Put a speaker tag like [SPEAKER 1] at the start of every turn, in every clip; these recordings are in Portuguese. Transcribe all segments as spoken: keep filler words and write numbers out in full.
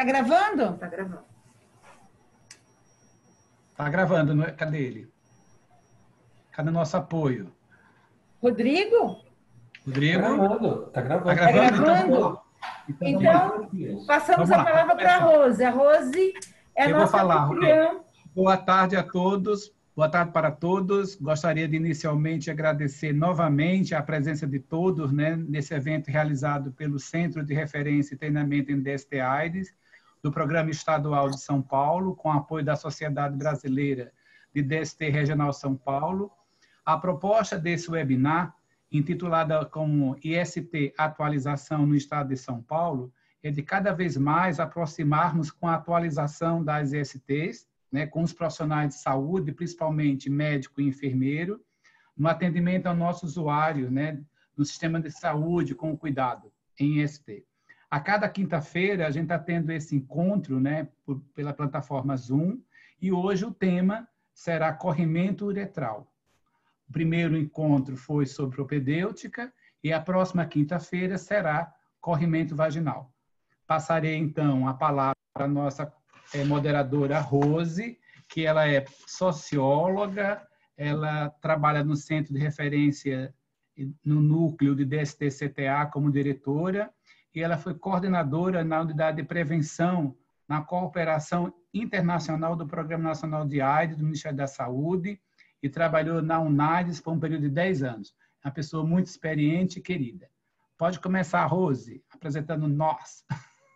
[SPEAKER 1] Tá gravando?
[SPEAKER 2] Tá gravando.
[SPEAKER 3] Tá gravando, não é? Cadê ele? Cadê o nosso apoio?
[SPEAKER 1] Rodrigo?
[SPEAKER 3] Rodrigo?
[SPEAKER 4] Tá gravando, tá gravando.
[SPEAKER 3] Tá gravando?
[SPEAKER 1] Tá gravando?
[SPEAKER 3] Então,
[SPEAKER 1] Então,
[SPEAKER 3] então
[SPEAKER 1] passamos
[SPEAKER 3] vamos
[SPEAKER 1] a
[SPEAKER 3] lá,
[SPEAKER 1] palavra para a Rose. A Rose é a
[SPEAKER 3] eu vou
[SPEAKER 1] nossa
[SPEAKER 3] falar.
[SPEAKER 1] anfitriã.
[SPEAKER 3] Boa tarde a todos. Boa tarde para todos. Gostaria de inicialmente agradecer novamente a presença de todos, né, nesse evento realizado pelo Centro de Referência e Treinamento em D S T/AIDS, do Programa Estadual de São Paulo, com apoio da Sociedade Brasileira de D S T Regional São Paulo. A proposta desse webinar, intitulada como I S T Atualização no Estado de São Paulo, é de cada vez mais aproximarmos com a atualização das I S Ts, né, com os profissionais de saúde, principalmente médico e enfermeiro, no atendimento ao nosso usuário, né, no sistema de saúde, com cuidado, em I S T. A cada quinta-feira, a gente está tendo esse encontro, né, por, pela plataforma Zoom, e hoje o tema será corrimento uretral. O primeiro encontro foi sobre propedêutica, e a próxima quinta-feira será corrimento vaginal. Passarei, então, a palavra à nossa é, moderadora Rose, que ela é socióloga, ela trabalha no Centro de Referência, no núcleo de D S T C T A como diretora, e ela foi coordenadora na unidade de prevenção na cooperação internacional do Programa Nacional de AIDS do Ministério da Saúde e trabalhou na UNAIDS por um período de dez anos. É uma pessoa muito experiente e querida. Pode começar, Rose, apresentando nós.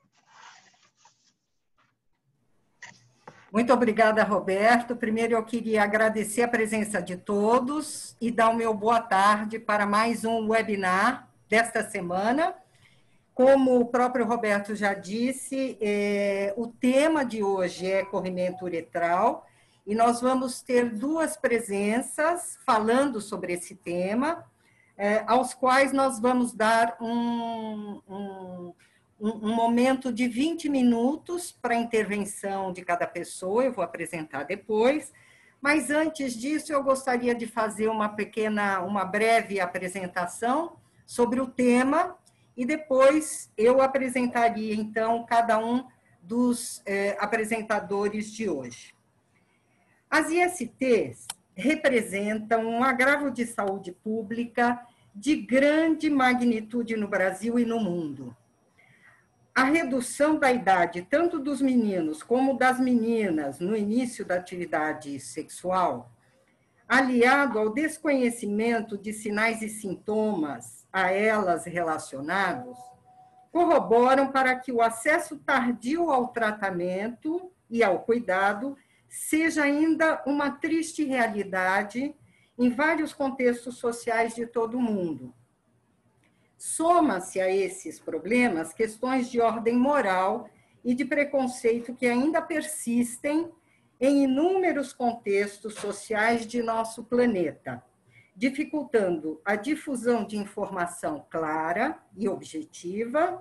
[SPEAKER 2] Muito obrigada, Roberto. Primeiro, eu queria agradecer a presença de todos e dar o meu boa tarde para mais um webinar desta semana. Como o próprio Roberto já disse, é, o tema de hoje é corrimento uretral, e nós vamos ter duas presenças falando sobre esse tema, é, aos quais nós vamos dar um, um, um momento de vinte minutos para a intervenção de cada pessoa, eu vou apresentar depois, mas antes disso eu gostaria de fazer uma pequena, uma breve apresentação sobre o tema, e depois eu apresentaria, então, cada um dos eh, apresentadores de hoje. As I S Ts representam um agravo de saúde pública de grande magnitude no Brasil e no mundo. A redução da idade, tanto dos meninos como das meninas, no início da atividade sexual, aliado ao desconhecimento de sinais e sintomas a elas relacionados, corroboram para que o acesso tardio ao tratamento e ao cuidado seja ainda uma triste realidade em vários contextos sociais de todo o mundo. Soma-se a esses problemas questões de ordem moral e de preconceito que ainda persistem em inúmeros contextos sociais de nosso planeta, dificultando a difusão de informação clara e objetiva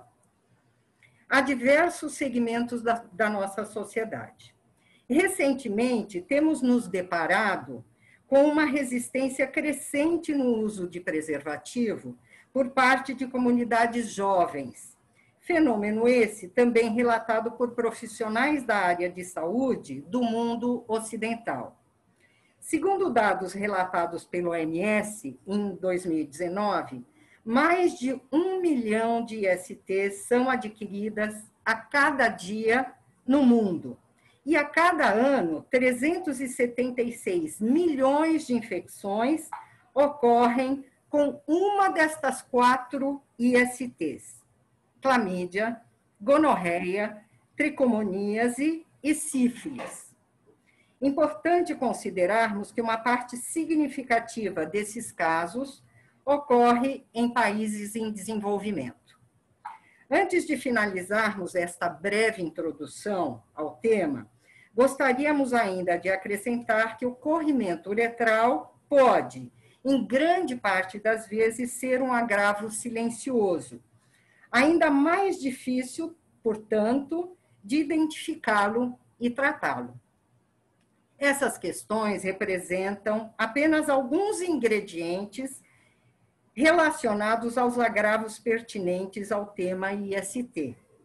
[SPEAKER 2] a diversos segmentos da, da nossa sociedade. Recentemente, temos nos deparado com uma resistência crescente no uso de preservativo por parte de comunidades jovens. Fenômeno esse também relatado por profissionais da área de saúde do mundo ocidental. Segundo dados relatados pelo O M S em dois mil e dezenove, mais de um milhão de I S Ts são adquiridas a cada dia no mundo. E a cada ano, trezentos e setenta e seis milhões de infecções ocorrem com uma destas quatro I S Ts: clamídia, gonorreia, tricomoníase e sífilis. Importante considerarmos que uma parte significativa desses casos ocorre em países em desenvolvimento. Antes de finalizarmos esta breve introdução ao tema, gostaríamos ainda de acrescentar que o corrimento uretral pode, em grande parte das vezes, ser um agravo silencioso, ainda mais difícil, portanto, de identificá-lo e tratá-lo. Essas questões representam apenas alguns ingredientes relacionados aos agravos pertinentes ao tema I S T.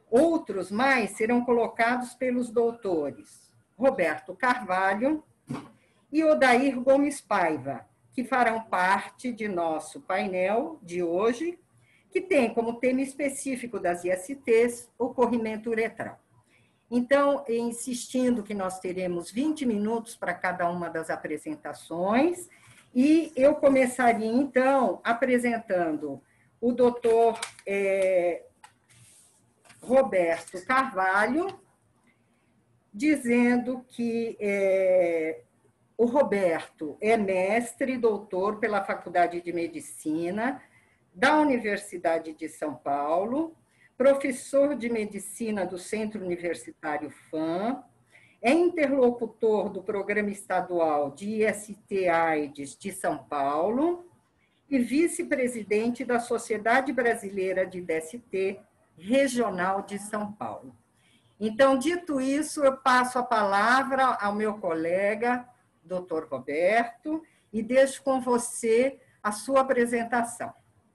[SPEAKER 2] Outros mais serão colocados pelos doutores Roberto Carvalho e Odair Gomes Paiva, que farão parte de nosso painel de hoje, que tem como tema específico das I S Ts o corrimento uretral. Então, insistindo que nós teremos vinte minutos para cada uma das apresentações, e eu começaria, então, apresentando o doutor é, Roberto Carvalho, dizendo que é, o Roberto é mestre e doutor pela Faculdade de Medicina da Universidade de São Paulo, professor de medicina do Centro Universitário F A M, é interlocutor do Programa Estadual de I S T-AIDS de São Paulo e vice-presidente da Sociedade Brasileira de D S T Regional de São Paulo. Então, dito isso, eu passo a palavra ao meu colega, doutor Roberto, e deixo com você a sua apresentação.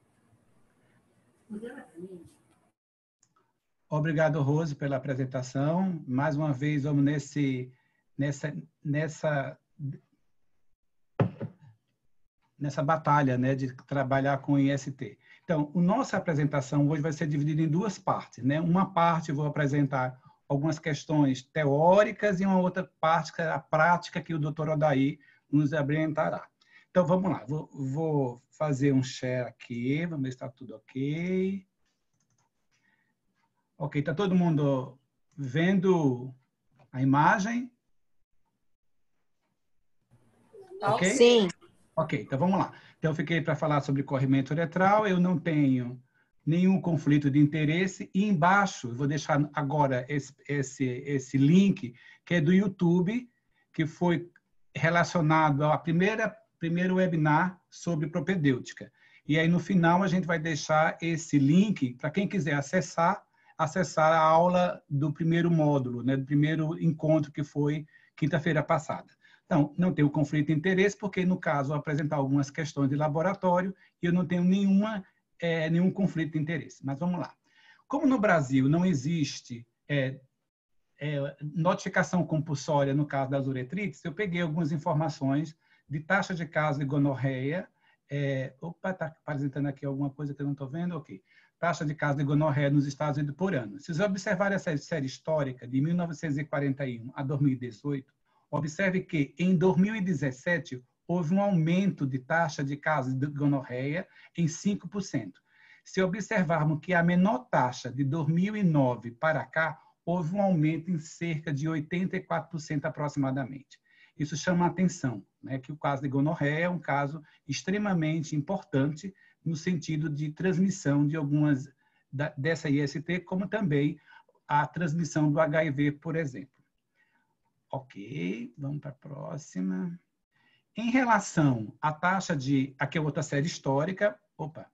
[SPEAKER 3] Obrigado, Rose, pela apresentação. Mais uma vez, vamos nesse, nessa, nessa, nessa batalha, né, de trabalhar com I S T. Então, a nossa apresentação hoje vai ser dividida em duas partes, né? Uma parte eu vou apresentar algumas questões teóricas e uma outra parte, que é a prática, que o doutor Odair nos apresentará. Então, vamos lá. Vou, vou fazer um share aqui, vamos ver se está tudo ok. Ok, está todo mundo vendo a imagem? Ok?
[SPEAKER 4] Sim.
[SPEAKER 3] Ok, então vamos lá. Então, eu fiquei para falar sobre corrimento uretral, eu não tenho nenhum conflito de interesse, e embaixo, eu vou deixar agora esse, esse, esse link, que é do YouTube, que foi relacionado ao primeira, primeiro webinar sobre propedêutica. E aí, no final, a gente vai deixar esse link para quem quiser acessar, acessar a aula do primeiro módulo, né, do primeiro encontro que foi quinta-feira passada. Então, não tenho conflito de interesse, porque, no caso, eu apresentar algumas questões de laboratório e eu não tenho nenhuma, é, nenhum conflito de interesse. Mas vamos lá. Como no Brasil não existe é, é, notificação compulsória no caso das uretrites, eu peguei algumas informações de taxa de casos de gonorreia. É, opa, está apresentando aqui alguma coisa que eu não estou vendo? Ok. Taxa de casos de gonorreia nos Estados Unidos por ano. Se você observar essa série histórica de mil novecentos e quarenta e um a dois mil e dezoito, observe que em dois mil e dezessete houve um aumento de taxa de casos de gonorreia em cinco por cento. Se observarmos que a menor taxa de dois mil e nove para cá, houve um aumento em cerca de oitenta e quatro por cento aproximadamente. Isso chama a atenção, né, que o caso de gonorreia é um caso extremamente importante no sentido de transmissão de algumas da, dessa I S T, como também a transmissão do H I V, por exemplo. Ok, vamos para a próxima. Em relação à taxa de... Aqui é outra série histórica. Opa.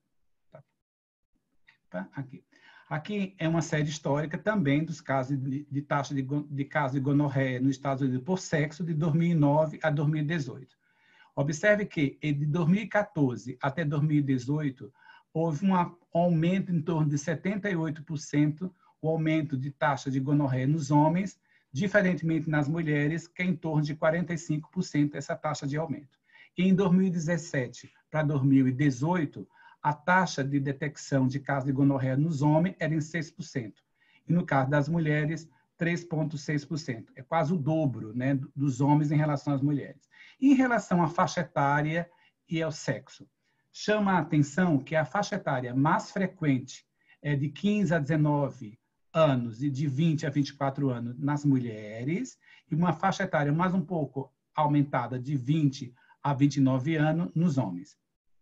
[SPEAKER 3] Opa, aqui. Aqui é uma série histórica também dos casos de, de taxa de, de casos de gonorreia nos Estados Unidos por sexo de dois mil e nove a dois mil e dezoito. Observe que de dois mil e quatorze até dois mil e dezoito houve um aumento em torno de setenta e oito por cento o aumento de taxa de gonorreia nos homens, diferentemente nas mulheres, que é em torno de quarenta e cinco por cento essa taxa de aumento. E em dois mil e dezessete para dois mil e dezoito, a taxa de detecção de casos de gonorreia nos homens era em seis por cento. E no caso das mulheres, três vírgula seis por cento. É quase o dobro, né, dos homens em relação às mulheres. E em relação à faixa etária e ao sexo, chama a atenção que a faixa etária mais frequente é de quinze a dezenove anos e de vinte a vinte e quatro anos nas mulheres, e uma faixa etária mais um pouco aumentada de vinte a vinte e nove anos nos homens.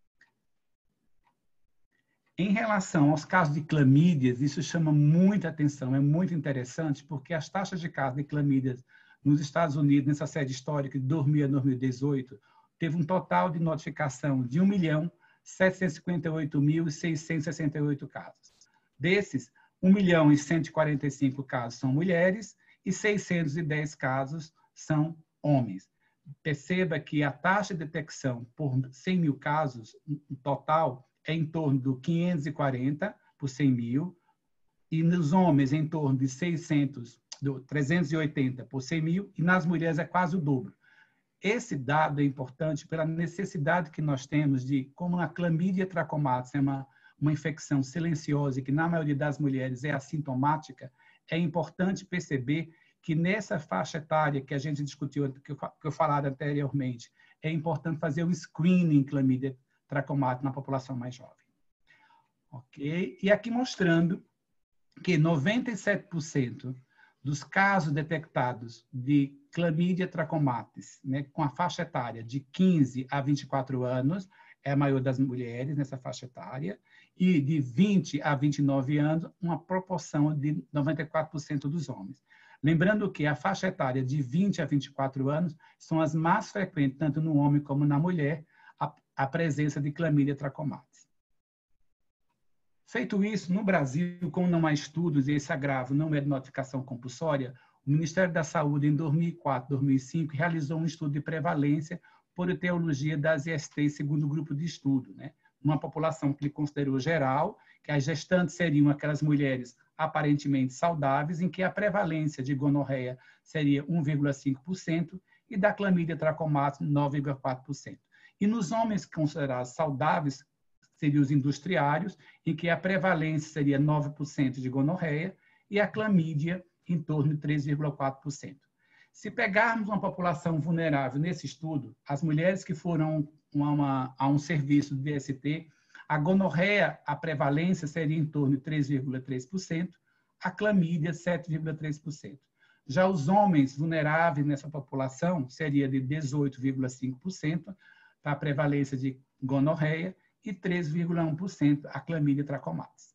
[SPEAKER 3] Em relação aos casos de clamídias, isso chama muita atenção, é muito interessante, porque as taxas de casos de clamídias nos Estados Unidos, nessa série histórica de dois mil a dois mil e dezoito, teve um total de notificação de um milhão setecentos e cinquenta e oito mil seiscentos e sessenta e oito casos. Desses, um milhão e cento e quarenta e cinco casos são mulheres e seiscentos e dez casos são homens. Perceba que a taxa de detecção por cem mil casos, no total, é em torno do quinhentos e quarenta por cem mil, e nos homens em torno de seiscentos, do trezentos e oitenta por cem mil, e nas mulheres é quase o dobro. Esse dado é importante pela necessidade que nós temos de, como a clamídia trachomatis é uma, uma infecção silenciosa e que na maioria das mulheres é assintomática, é importante perceber que nessa faixa etária que a gente discutiu, que eu, que eu falara anteriormente, é importante fazer um screening clamídia trachomatis na população mais jovem. Ok? E aqui mostrando que noventa e sete por cento dos casos detectados de clamídia trachomatis, né, com a faixa etária de quinze a vinte e quatro anos, é a maior das mulheres nessa faixa etária, e de vinte a vinte e nove anos, uma proporção de noventa e quatro por cento dos homens. Lembrando que a faixa etária de vinte a vinte e quatro anos são as mais frequentes, tanto no homem como na mulher, a, a presença de clamídia trachomatis. Feito isso, no Brasil, como não há estudos e esse agravo não é de notificação compulsória, o Ministério da Saúde, em dois mil e quatro, dois mil e cinco, realizou um estudo de prevalência por etiologia das I S T, segundo grupo de estudo, né? Uma população que ele considerou geral, que as gestantes seriam aquelas mulheres aparentemente saudáveis, em que a prevalência de gonorreia seria um vírgula cinco por cento e da clamídia trachomatis nove vírgula quatro por cento. E nos homens considerados saudáveis, seriam os industriários, em que a prevalência seria nove por cento de gonorreia e a clamídia em torno de três vírgula quatro por cento. Se pegarmos uma população vulnerável nesse estudo, as mulheres que foram uma, uma, a um serviço de D S T, a gonorreia, a prevalência seria em torno de três vírgula três por cento, a clamídia sete vírgula três por cento. Já os homens vulneráveis nessa população seria de dezoito vírgula cinco por cento para a prevalência de gonorreia e três vírgula um por cento a clamídia trachomatis.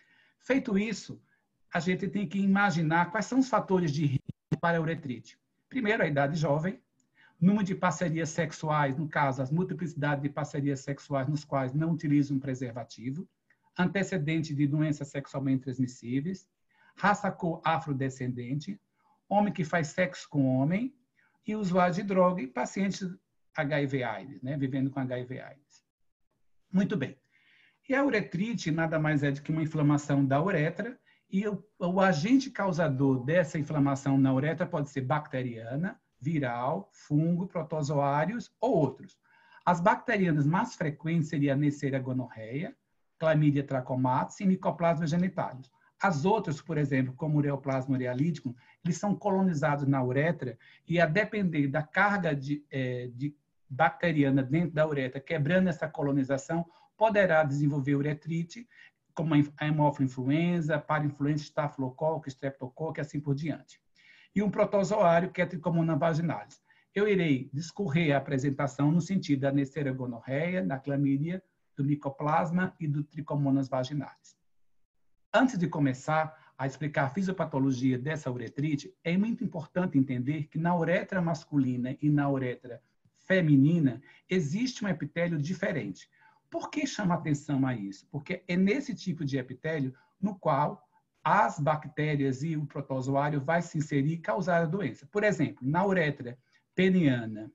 [SPEAKER 3] Feito isso, a gente tem que imaginar quais são os fatores de risco para a uretrite. Primeiro, a idade jovem, número de parcerias sexuais, no caso, as multiplicidades de parcerias sexuais nos quais não utilizam um preservativo, antecedente de doenças sexualmente transmissíveis, raça cor afrodescendente, homem que faz sexo com homem e usuário de droga e pacientes H I V AIDS, né, vivendo com H I V AIDS. Muito bem. E a uretrite nada mais é do que uma inflamação da uretra, e o, o agente causador dessa inflamação na uretra pode ser bacteriana, viral, fungo, protozoários ou outros. As bacterianas mais frequentes seriam a Neisseria gonorreia, Chlamydia trachomatis e Mycoplasma genitalium. As outras, por exemplo, como o Ureaplasma urealítico, eles são colonizados na uretra e, a depender da carga de, é, de bacteriana dentro da uretra, quebrando essa colonização, poderá desenvolver uretrite, como a hemófilo-influenza, parainfluenza, estafilococo, streptococo e assim por diante. E um protozoário, que é a Trichomonas vaginalis. Eu irei discorrer a apresentação no sentido da Neisseria gonorreia, da clamídia, do Mycoplasma e do Trichomonas vaginalis. Antes de começar a explicar a fisiopatologia dessa uretrite, é muito importante entender que na uretra masculina e na uretra feminina existe um epitélio diferente. Por que chama atenção a isso? Porque é nesse tipo de epitélio no qual as bactérias e o protozoário vai se inserir e causar a doença. Por exemplo, na uretra peniana,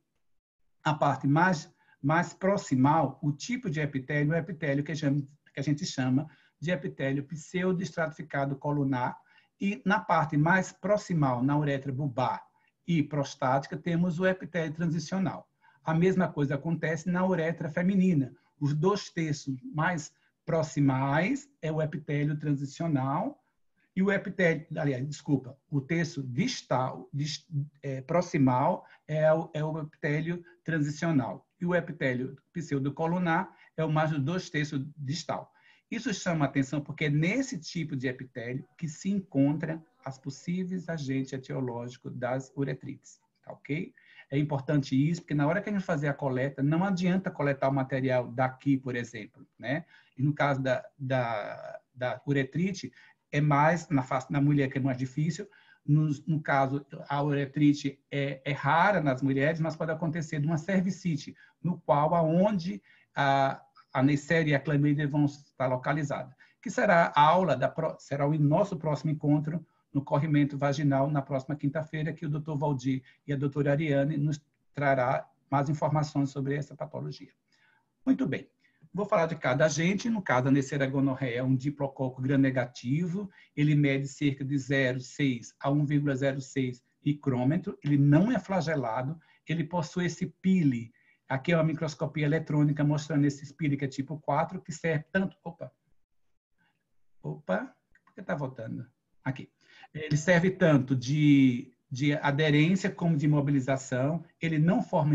[SPEAKER 3] a parte mais, mais proximal, o tipo de epitélio é o epitélio que a gente, que a gente chama de epitélio pseudoestratificado colunar, e na parte mais proximal, na uretra bulbar e prostática, temos o epitélio transicional. A mesma coisa acontece na uretra feminina. Os dois terços mais proximais é o epitélio transicional e o epitélio, aliás, desculpa, o terço distal, dist, é, proximal é o, é o epitélio transicional e o epitélio pseudocolunar é o mais dos dois terços distal. Isso chama atenção porque é nesse tipo de epitélio que se encontram as possíveis agentes etiológicos das uretrites, tá ok? É importante isso, porque na hora que a gente fazer a coleta, não adianta coletar o material daqui, por exemplo, né? E no caso da, da, da uretrite, é mais na, face, na mulher que é mais difícil. No, no caso, a uretrite é, é rara nas mulheres, mas pode acontecer de uma cervicite, no qual, aonde a, a Neisseria e a clamídia vão estar localizadas. Que será a aula, da, será o nosso próximo encontro no corrimento vaginal, na próxima quinta-feira, que o doutor Valdir e a doutora Ariane nos trará mais informações sobre essa patologia. Muito bem. Vou falar de cada agente. No caso da Neisseria gonorreia, é um diplococo gram-negativo. Ele mede cerca de zero vírgula seis a um vírgula zero seis micrômetro. Ele não é flagelado. Ele possui esse pile. Aqui é uma microscopia eletrônica mostrando esse pile que é tipo quatro, que serve tanto... Opa! Opa! Por que está voltando? Aqui. Ele serve tanto de, de aderência como de imobilização. Ele não forma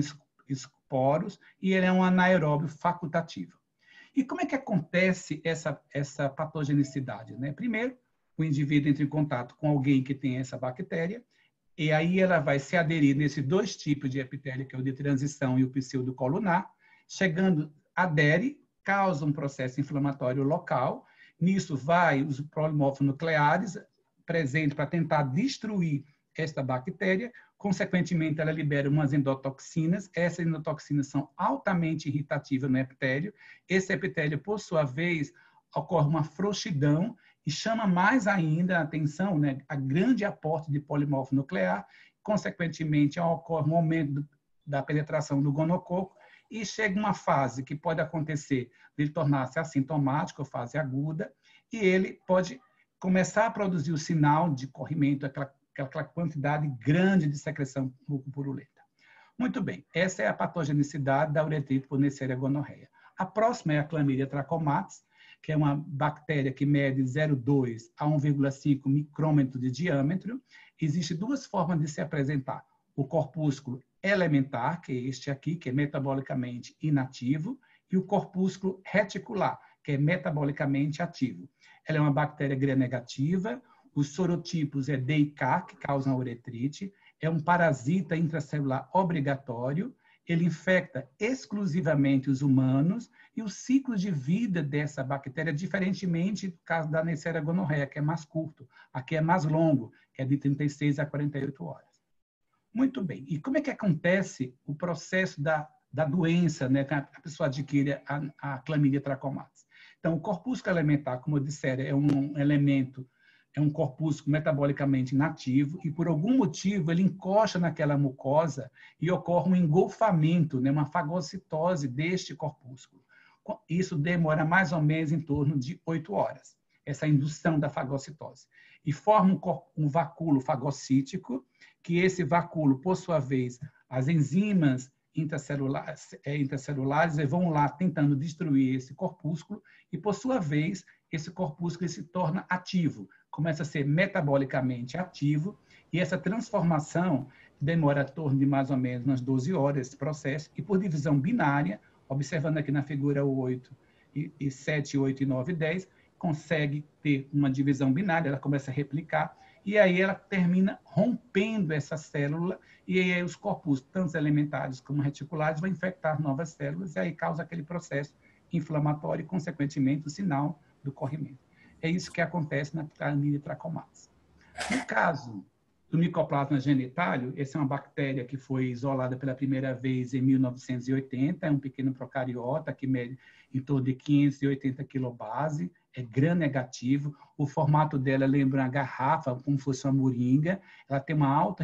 [SPEAKER 3] esporos e ele é um anaeróbio facultativo. E como é que acontece essa, essa patogenicidade, né? Primeiro, o indivíduo entra em contato com alguém que tem essa bactéria, e aí ela vai se aderir nesses dois tipos de epitélio, que é o de transição e o pseudocolunar. Chegando, adere, causa um processo inflamatório local. Nisso vai os polimorfonucleares presentes para tentar destruir esta bactéria. Consequentemente, ela libera umas endotoxinas. Essas endotoxinas são altamente irritativas no epitélio. Esse epitélio, por sua vez, ocorre uma frouxidão e chama mais ainda a atenção, né, a grande aporte de polimorfo nuclear. Consequentemente, ocorre um aumento da penetração do gonococo e chega uma fase que pode acontecer de ele tornar-se assintomático, fase aguda, e ele pode começar a produzir o sinal de corrimento, aquela aquela quantidade grande de secreção mucopurulenta. Muito bem, essa é a patogenicidade da uretrite por Neisseria gonorreia. A próxima é a Chlamydia trachomatis, que é uma bactéria que mede zero vírgula dois a um vírgula cinco micrômetro de diâmetro. Existem duas formas de se apresentar. O corpúsculo elementar, que é este aqui, que é metabolicamente inativo, e o corpúsculo reticular, que é metabolicamente ativo. Ela é uma bactéria gram-negativa. Os sorotipos é D e K, que causam a uretrite. É um parasita intracelular obrigatório. Ele infecta exclusivamente os humanos. E o ciclo de vida dessa bactéria, diferentemente do caso da Neisseria gonorreia, que é mais curto. Aqui é mais longo, que é de trinta e seis a quarenta e oito horas. Muito bem. E como é que acontece o processo da, da doença, né, que a pessoa adquire a, a Chlamydia trachomatis? Então, o corpúsculo elementar, como eu disse, é um elemento... é um corpúsculo metabolicamente inativo e, por algum motivo, ele encosta naquela mucosa e ocorre um engolfamento, né, uma fagocitose deste corpúsculo. Isso demora mais ou menos em torno de oito horas, essa indução da fagocitose. E forma um, um vacúolo fagocítico, que esse vacúolo, por sua vez, as enzimas intracelulares, é, intracelulares vão lá tentando destruir esse corpúsculo e, por sua vez, esse corpúsculo se torna ativo, começa a ser metabolicamente ativo, e essa transformação demora em torno de mais ou menos umas doze horas, esse processo, e por divisão binária, observando aqui na figura oito, e sete, oito, e nove, e dez, consegue ter uma divisão binária, ela começa a replicar, e aí ela termina rompendo essa célula, e aí os corpúsculos, tanto elementares como reticulares, vão infectar novas células, e aí causa aquele processo inflamatório e, consequentemente, o sinal do corrimento. É isso que acontece na Chlamydia trachomatis. No caso do Mycoplasma genitálium, essa é uma bactéria que foi isolada pela primeira vez em mil novecentos e oitenta, é um pequeno procariota que mede em torno de quinhentos e oitenta quilobase, é gram-negativo, o formato dela lembra uma garrafa, como se fosse uma moringa, ela tem uma alta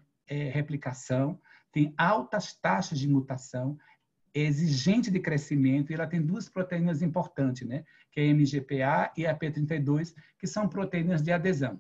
[SPEAKER 3] replicação, tem altas taxas de mutação, é exigente de crescimento, e ela tem duas proteínas importantes, né? Que é a M G P A e a P trinta e dois, que são proteínas de adesão.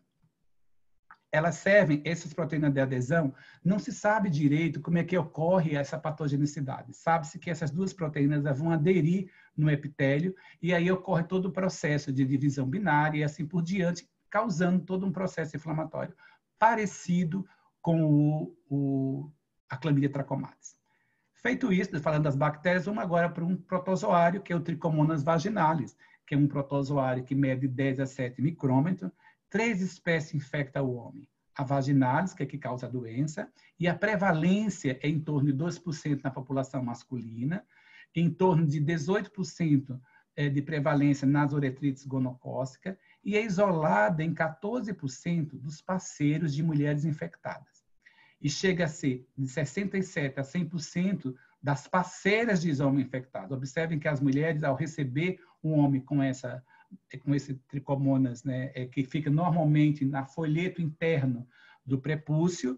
[SPEAKER 3] Elas servem, essas proteínas de adesão, não se sabe direito como é que ocorre essa patogenicidade. Sabe-se que essas duas proteínas vão aderir no epitélio, e aí ocorre todo o processo de divisão binária e assim por diante, causando todo um processo inflamatório parecido com o, o, a Chlamydia trachomatis. Feito isso, falando das bactérias, vamos agora para um protozoário, que é o Trichomonas vaginalis, que é um protozoário que mede dez a sete micrômetros. Três espécies infectam o homem. A vaginalis, que é que causa a doença, e a prevalência é em torno de dois por cento na população masculina, em torno de dezoito por cento de prevalência nas uretrites gonocócicas, e é isolada em quatorze por cento dos parceiros de mulheres infectadas. E chega a ser de sessenta e sete a cem por cento das parceiras de homem infectado. Observem que as mulheres, ao receber um homem com, essa, com esse tricomonas, né, é, que fica normalmente na folheto interno do prepúcio,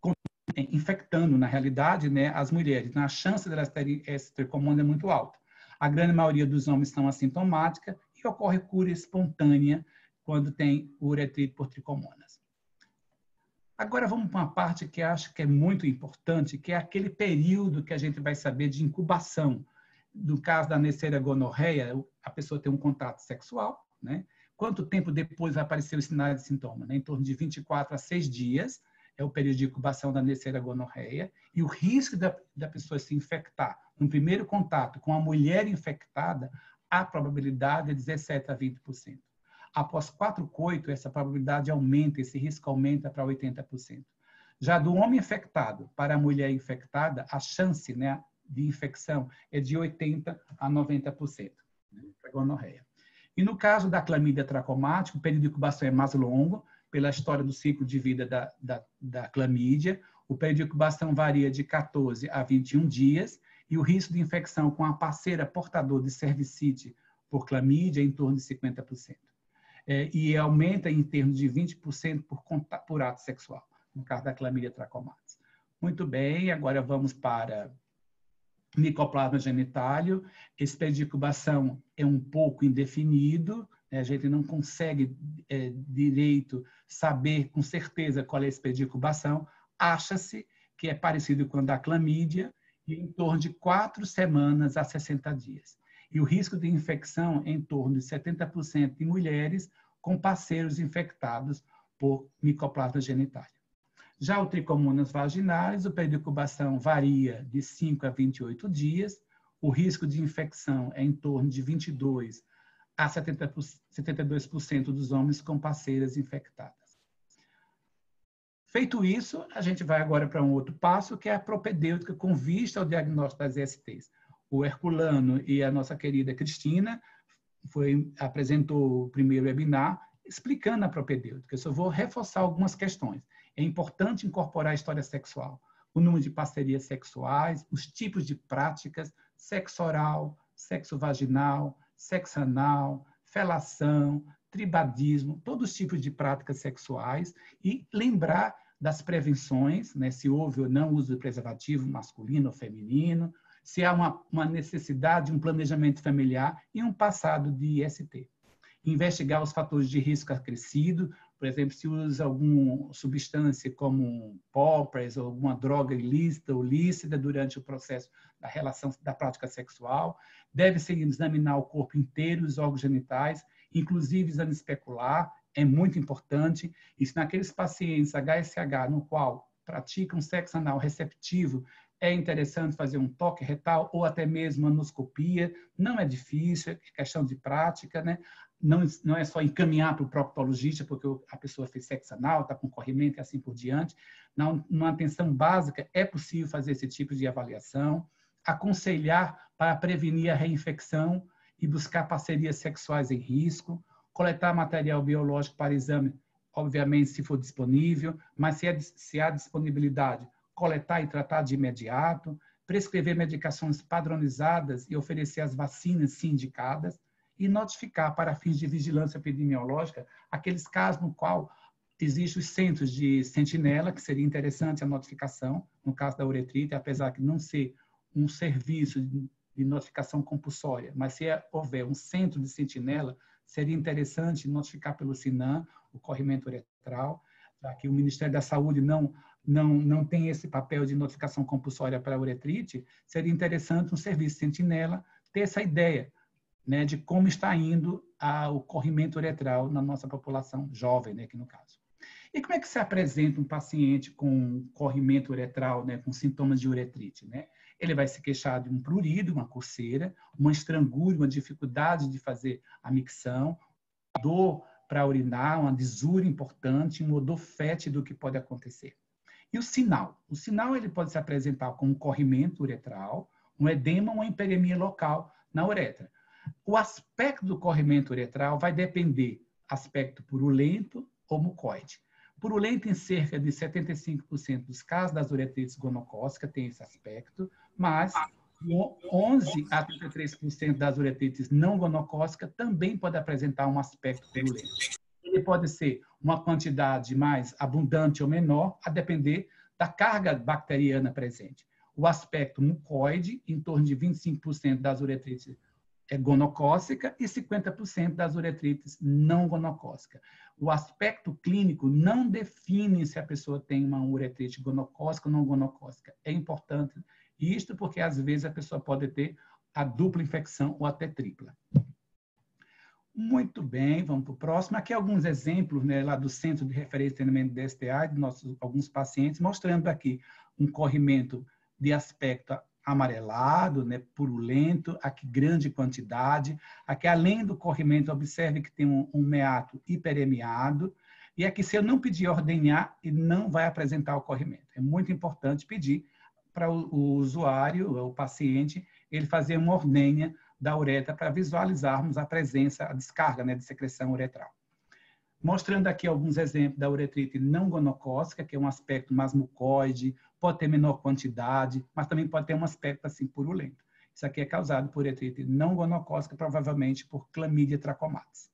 [SPEAKER 3] infectando, na realidade, né, as mulheres. A chance delas terem esse tricomonas é muito alta. A grande maioria dos homens são assintomática e ocorre cura espontânea quando tem uretrite por tricomonas. Agora vamos para uma parte que acho que é muito importante, que é aquele período que a gente vai saber de incubação. No caso da Neisseria gonorreia, a pessoa tem um contato sexual, né? Quanto tempo depois vai aparecer os sinais e sintomas? Né? Em torno de vinte e quatro a seis dias é o período de incubação da Neisseria gonorreia, e o risco da, da pessoa se infectar no primeiro contato com a mulher infectada, a probabilidade é dezessete a vinte por cento. Após quatro coitos, essa probabilidade aumenta, esse risco aumenta para oitenta por cento. Já do homem infectado para a mulher infectada, a chance, né, de infecção é de oitenta a noventa por cento, né, para a gonorreia. E no caso da clamídia tracomática, o período de incubação é mais longo, pela história do ciclo de vida da, da, da clamídia. O período de incubação varia de quatorze a vinte e um dias, e o risco de infecção com a parceira portadora de cervicite por clamídia é em torno de cinquenta por cento. É, e aumenta em termos de vinte por cento por, por ato sexual, no caso da clamídia trachomatis. Muito bem, agora vamos para Mycoplasma genitálium. Esse período de incubação é um pouco indefinido, né? A gente não consegue é, direito saber com certeza qual é esse período de incubação. Acha-se que é parecido com o da clamídia, e em torno de quatro semanas a sessenta dias. E o risco de infecção é em torno de setenta por cento em mulheres com parceiros infectados por Mycoplasma genitálium. Já o tricomonas vaginalis, o período de incubação varia de cinco a vinte e oito dias, o risco de infecção é em torno de vinte e dois a setenta e dois por cento dos homens com parceiras infectadas. Feito isso, a gente vai agora para um outro passo, que é a propedêutica com vista ao diagnóstico das I S Ts. O Herculano e a nossa querida Cristina foi, apresentou o primeiro webinar explicando a propedêutica. Eu só vou reforçar algumas questões. É importante incorporar a história sexual, o número de parcerias sexuais, os tipos de práticas, sexo oral, sexo vaginal, sexo anal, felação, tribadismo, todos os tipos de práticas sexuais, e lembrar das prevenções, né, se houve ou não uso de preservativo masculino ou feminino, se há uma, uma necessidade de um planejamento familiar e um passado de I S T. Investigar os fatores de risco acrescido, por exemplo, se usa alguma substância como poppers ou alguma droga ilícita ou lícita durante o processo da relação da prática sexual. Deve-se examinar o corpo inteiro, os órgãos genitais, inclusive exame especular, é muito importante. Isso naqueles pacientes H S H no qual praticam sexo anal receptivo, é interessante fazer um toque retal ou até mesmo anoscopia. Não é difícil, é questão de prática, né? Não, não é só encaminhar para o proctologista, porque a pessoa fez sexo anal, está com corrimento e assim por diante. Na, numa atenção básica, é possível fazer esse tipo de avaliação. Aconselhar para prevenir a reinfecção e buscar parcerias sexuais em risco. Coletar material biológico para exame, obviamente, se for disponível, mas se, é, se há disponibilidade, coletar e tratar de imediato. Prescrever medicações padronizadas e oferecer as vacinas se indicadas. E notificar para fins de vigilância epidemiológica aqueles casos no qual existem os centros de sentinela, que seria interessante a notificação, no caso da uretrite, apesar de não ser um serviço de notificação compulsória, mas se houver um centro de sentinela, seria interessante notificar pelo SINAM o corrimento uretral, já que o Ministério da Saúde não, não, não tem esse papel de notificação compulsória para a uretrite, seria interessante um serviço sentinela ter essa ideia, né, de como está indo a, o corrimento uretral na nossa população jovem, né, aqui no caso. E como é que se apresenta um paciente com corrimento uretral, né, com sintomas de uretrite? Né? Ele vai se queixar de um prurido, uma coceira, uma estrangulha, uma dificuldade de fazer a micção, dor para urinar, uma desúria importante, um odor fétido que pode acontecer. E o sinal? O sinal ele pode se apresentar como um corrimento uretral, um edema ou uma hiperemia local na uretra. O aspecto do corrimento uretral vai depender aspecto purulento ou mucoide. Purulento em cerca de setenta e cinco por cento dos casos das uretrites gonocócicas tem esse aspecto, mas onze a trinta e três por cento das uretrites não gonocócicas também pode apresentar um aspecto purulento. Ele pode ser uma quantidade mais abundante ou menor, a depender da carga bacteriana presente. O aspecto mucoide, em torno de vinte e cinco por cento das uretrites é gonocócica e cinquenta por cento das uretrites não gonocócica. O aspecto clínico não define se a pessoa tem uma uretrite gonocócica ou não gonocócica. É importante isto porque, às vezes, a pessoa pode ter a dupla infecção ou até tripla. Muito bem, vamos para o próximo. Aqui alguns exemplos, né, lá do Centro de Referência e Treinamento de D S T A, de nossos, alguns pacientes, mostrando aqui um corrimento de aspecto amarelado, né, purulento, aqui grande quantidade. Aqui, além do corrimento, observe que tem um, um meato hiperemiado. E aqui, se eu não pedir ordenhar, ele não vai apresentar o corrimento. É muito importante pedir para o, o usuário, o paciente, ele fazer uma ordenha da uretra para visualizarmos a presença, a descarga, né, de secreção uretral. Mostrando aqui alguns exemplos da uretrite não gonocócica, que é um aspecto mais mucoide, pode ter menor quantidade, mas também pode ter um aspecto assim purulento. Isso aqui é causado por uretrite não gonocócica, provavelmente por Chlamydia trachomatis.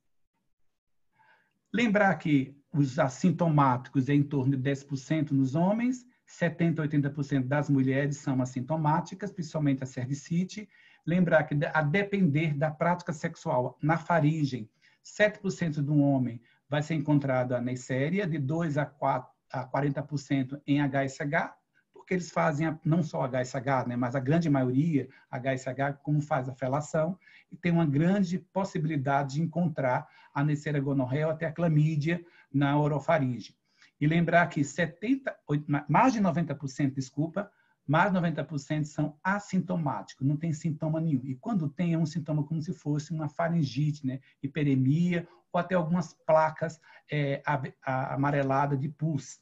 [SPEAKER 3] Lembrar que os assintomáticos é em torno de dez por cento nos homens, setenta a oitenta por cento das mulheres são assintomáticas, principalmente a cervicite. Lembrar que, a depender da prática sexual na faringe, sete por cento do homem vai ser encontrado a Neisseria, de dois a quarenta por cento em H S H, porque eles fazem a, não só H S H, né, mas a grande maioria H S H, como faz a felação, e tem uma grande possibilidade de encontrar a Neisseria gonorreia ou até a clamídia na orofaringe. E lembrar que setenta, mais de noventa por cento, desculpa, mais de noventa por cento são assintomáticos, não tem sintoma nenhum. E quando tem, é um sintoma como se fosse uma faringite, né? Hiperemia, ou até algumas placas é, amareladas de pus.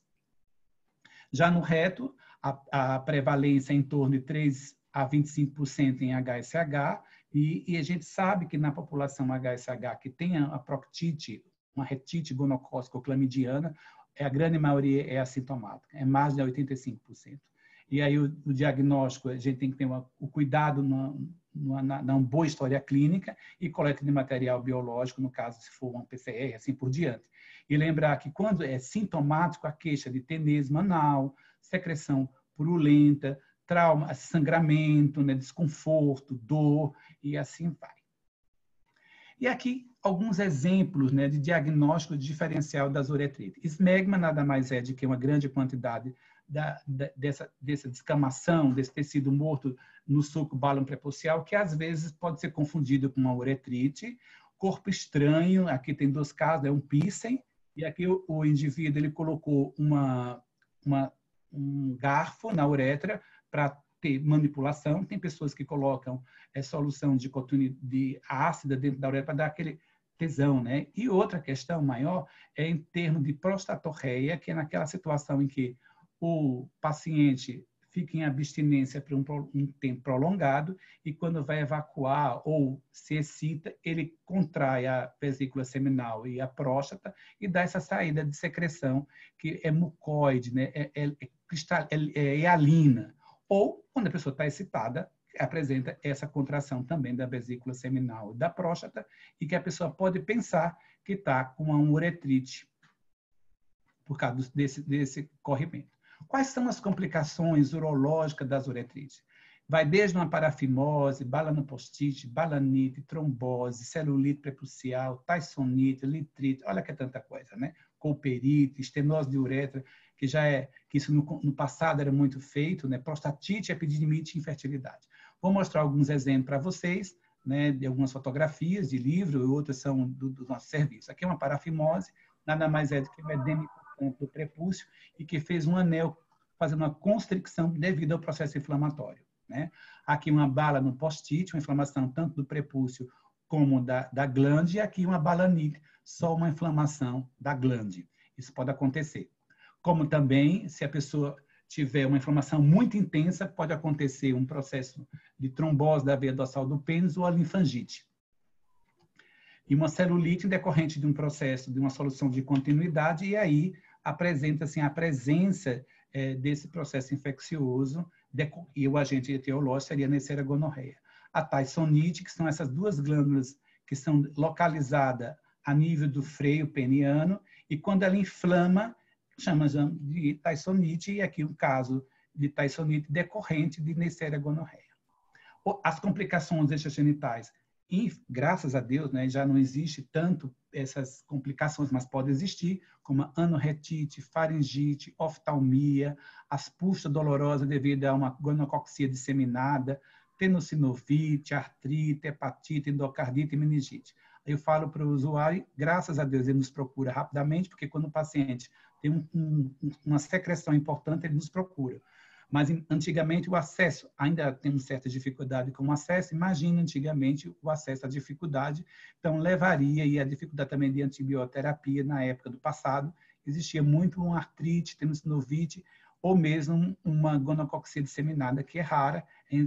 [SPEAKER 3] Já no reto, a, a prevalência é em torno de três a vinte e cinco por cento em H S H, e, e a gente sabe que na população H S H que tem a proctite, uma retite gonocócica ou clamidiana, a grande maioria é assintomática, é mais de oitenta e cinco por cento. E aí o, o diagnóstico, a gente tem que ter uma, o cuidado numa, numa, numa boa história clínica e coleta de material biológico, no caso, se for uma P C R, assim por diante. E lembrar que quando é sintomático, a queixa de tenesmo anal, secreção purulenta, trauma, sangramento, né, desconforto, dor, e assim vai. E aqui alguns exemplos, né, de diagnóstico diferencial das uretrites. Esmegma nada mais é do que uma grande quantidade da, da, dessa, dessa descamação, desse tecido morto no suco bálamo prepucial, que às vezes pode ser confundido com uma uretrite. Corpo estranho, aqui tem dois casos, é um píssen, e aqui o, o indivíduo ele colocou uma, uma, um garfo na uretra para ter manipulação. Tem pessoas que colocam é, solução de cotonite de ácida dentro da uretra para dar aquele tesão, né? E outra questão maior é em termos de prostatorreia, que é naquela situação em que o paciente fica em abstinência por um, um tempo prolongado e quando vai evacuar ou se excita, ele contrai a vesícula seminal e a próstata e dá essa saída de secreção que é mucoide, né? é, é, é, cristal, é, é hialina. Ou, quando a pessoa está excitada, apresenta essa contração também da vesícula seminal e da próstata, e que a pessoa pode pensar que está com uma uretrite por causa desse, desse corrimento. Quais são as complicações urológicas das uretrites? Vai desde uma parafimose, balanopostite, balanite, trombose, celulite prepucial, taissonite, litrite, olha que é tanta coisa, né? Colperite, estenose de uretra, que já é, que isso no, no passado era muito feito, né? Prostatite, epididimite e infertilidade. Vou mostrar alguns exemplos para vocês, né? De algumas fotografias de livro, e outras são do, do nosso serviço. Aqui é uma parafimose, nada mais é do que um edema do prepúcio e que fez um anel fazendo uma constricção devido ao processo inflamatório, né? Aqui uma bala no postite, uma inflamação tanto do prepúcio como da, da glande, e aqui uma balanite, só uma inflamação da glande. Isso pode acontecer. Como também, se a pessoa tiver uma inflamação muito intensa, pode acontecer um processo de trombose da veia dorsal do pênis ou a linfangite. E uma celulite decorrente de um processo de uma solução de continuidade, e aí apresenta-se a presença é, desse processo infeccioso, de, e o agente etiológico seria a Neisseria gonorreia. A taissonite, que são essas duas glândulas que são localizadas a nível do freio peniano, e quando ela inflama, chamamos de taissonite, e aqui um caso de taissonite decorrente de Neisseria gonorreia. As complicações extragenitais E, graças a Deus, né, já não existe tanto essas complicações, mas pode existir, como a anorretite, faringite, oftalmia, as pústulas dolorosas devido a uma gonococcia disseminada, tenossinovite, artrite, hepatite, endocardite e meningite. Aí eu falo para o usuário, graças a Deus ele nos procura rapidamente, porque quando o paciente tem um, um, uma secreção importante, ele nos procura. Mas antigamente o acesso, ainda temos certa dificuldade com o acesso, imagina antigamente o acesso à dificuldade, então levaria, e a dificuldade também de antibioterapia na época do passado, existia muito uma artrite, tenossinovite, ou mesmo uma gonococcia disseminada, que é rara.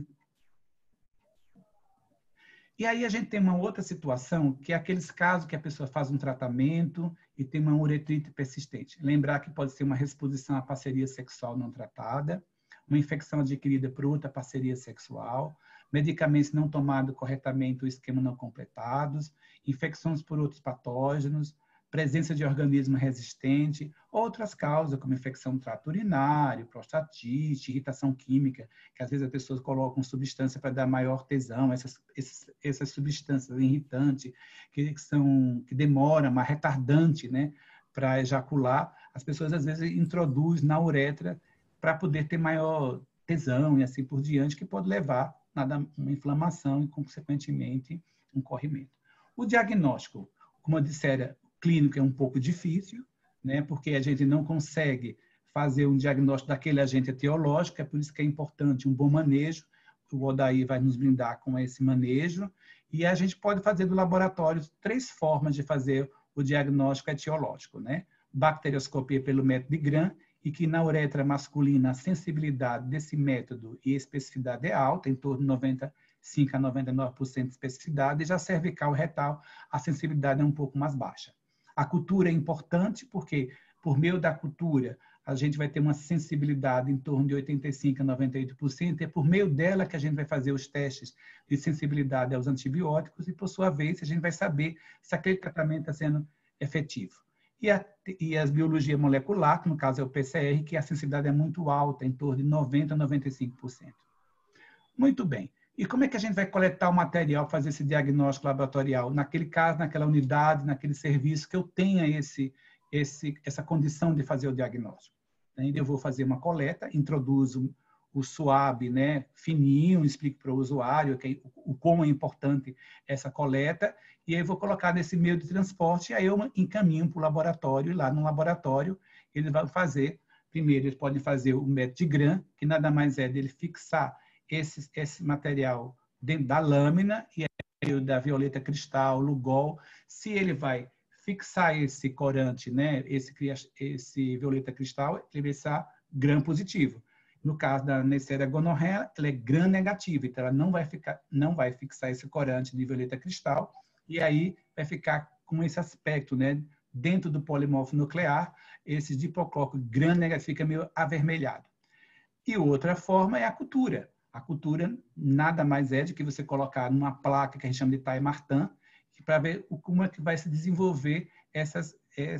[SPEAKER 3] E aí a gente tem uma outra situação, que é aqueles casos que a pessoa faz um tratamento e tem uma uretrite persistente. Lembrar que pode ser uma reexposição à parceria sexual não tratada, uma infecção adquirida por outra parceria sexual, medicamentos não tomados corretamente ou esquema não completados, infecções por outros patógenos, presença de organismo resistente, outras causas, como infecção do trato urinário, prostatite, irritação química, que às vezes as pessoas colocam substância para dar maior tesão, essas, essas, essas substâncias irritantes, que, são, que demoram, mas retardante, né, para ejacular, as pessoas às vezes introduzem na uretra para poder ter maior tesão e assim por diante, que pode levar a uma inflamação e, consequentemente, um corrimento. O diagnóstico, como eu disse, era clínico, é um pouco difícil, né, porque a gente não consegue fazer um diagnóstico daquele agente etiológico, é por isso que é importante um bom manejo, o Odair vai nos brindar com esse manejo, e a gente pode fazer do laboratório três formas de fazer o diagnóstico etiológico, né? Bacterioscopia pelo método de Gram, e que na uretra masculina a sensibilidade desse método e especificidade é alta, em torno de noventa e cinco a noventa e nove por cento de especificidade, e já cervical e retal a sensibilidade é um pouco mais baixa. A cultura é importante porque, por meio da cultura, a gente vai ter uma sensibilidade em torno de oitenta e cinco a noventa e oito por cento, e é por meio dela que a gente vai fazer os testes de sensibilidade aos antibióticos, e por sua vez a gente vai saber se aquele tratamento está sendo efetivo. E, a, e as biologia molecular, que no caso é o P C R, que a sensibilidade é muito alta, em torno de noventa a noventa e cinco por cento. Muito bem. E como é que a gente vai coletar o material para fazer esse diagnóstico laboratorial? Naquele caso, naquela unidade, naquele serviço, que eu tenha esse, esse, essa condição de fazer o diagnóstico. Eu vou fazer uma coleta, introduzo o SWAB, né, fininho, explico para o usuário que, o, o quão é importante essa coleta, e aí eu vou colocar nesse meio de transporte, e aí eu encaminho para o laboratório, e lá no laboratório eles vão fazer, primeiro eles podem fazer o método de Gram, que nada mais é dele fixar esse, esse material dentro da lâmina, e aí da violeta cristal, Lugol, se ele vai fixar esse corante, né, esse, esse violeta cristal, ele vai ser Gram positivo. No caso da Neisseria gonorreia, ela é Gram negativa, então ela não vai, ficar, não vai fixar esse corante de violeta cristal, e aí vai ficar com esse aspecto, né, dentro do polimorfo nuclear, esse diplococo Gram negativo fica meio avermelhado. E outra forma é a cultura. A cultura nada mais é de que você colocar numa placa que a gente chama de Thay-Martin, para ver como é que vai se desenvolver essas,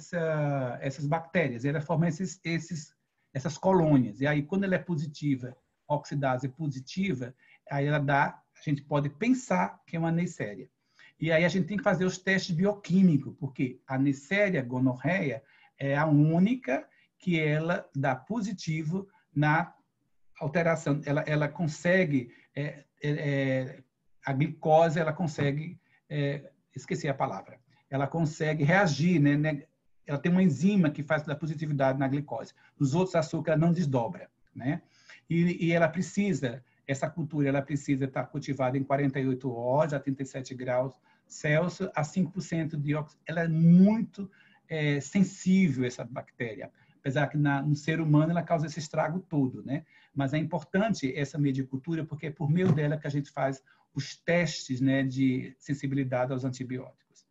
[SPEAKER 3] essa, essas bactérias. Ela forma esses, esses, essas colônias. E aí, quando ela é positiva, a oxidase é positiva, aí ela dá, a gente pode pensar que é uma Neisseria. E aí a gente tem que fazer os testes bioquímicos, porque a Neisseria gonorreia é a única que ela dá positivo na alteração. Ela, ela consegue, é, é, a glicose, ela consegue, é, esqueci a palavra, ela consegue reagir, né? Ela tem uma enzima que faz da positividade na glicose. Os outros açúcares não desdobra, né? E, e ela precisa, essa cultura, ela precisa estar cultivada em quarenta e oito horas, a trinta e sete graus Celsius, a cinco por cento de óxido. Ela é muito é, sensível, essa bactéria. Apesar que na, no ser humano ela causa esse estrago todo, né? Mas é importante essa medicultura porque é por meio dela que a gente faz os testes, né, de sensibilidade aos antibióticos.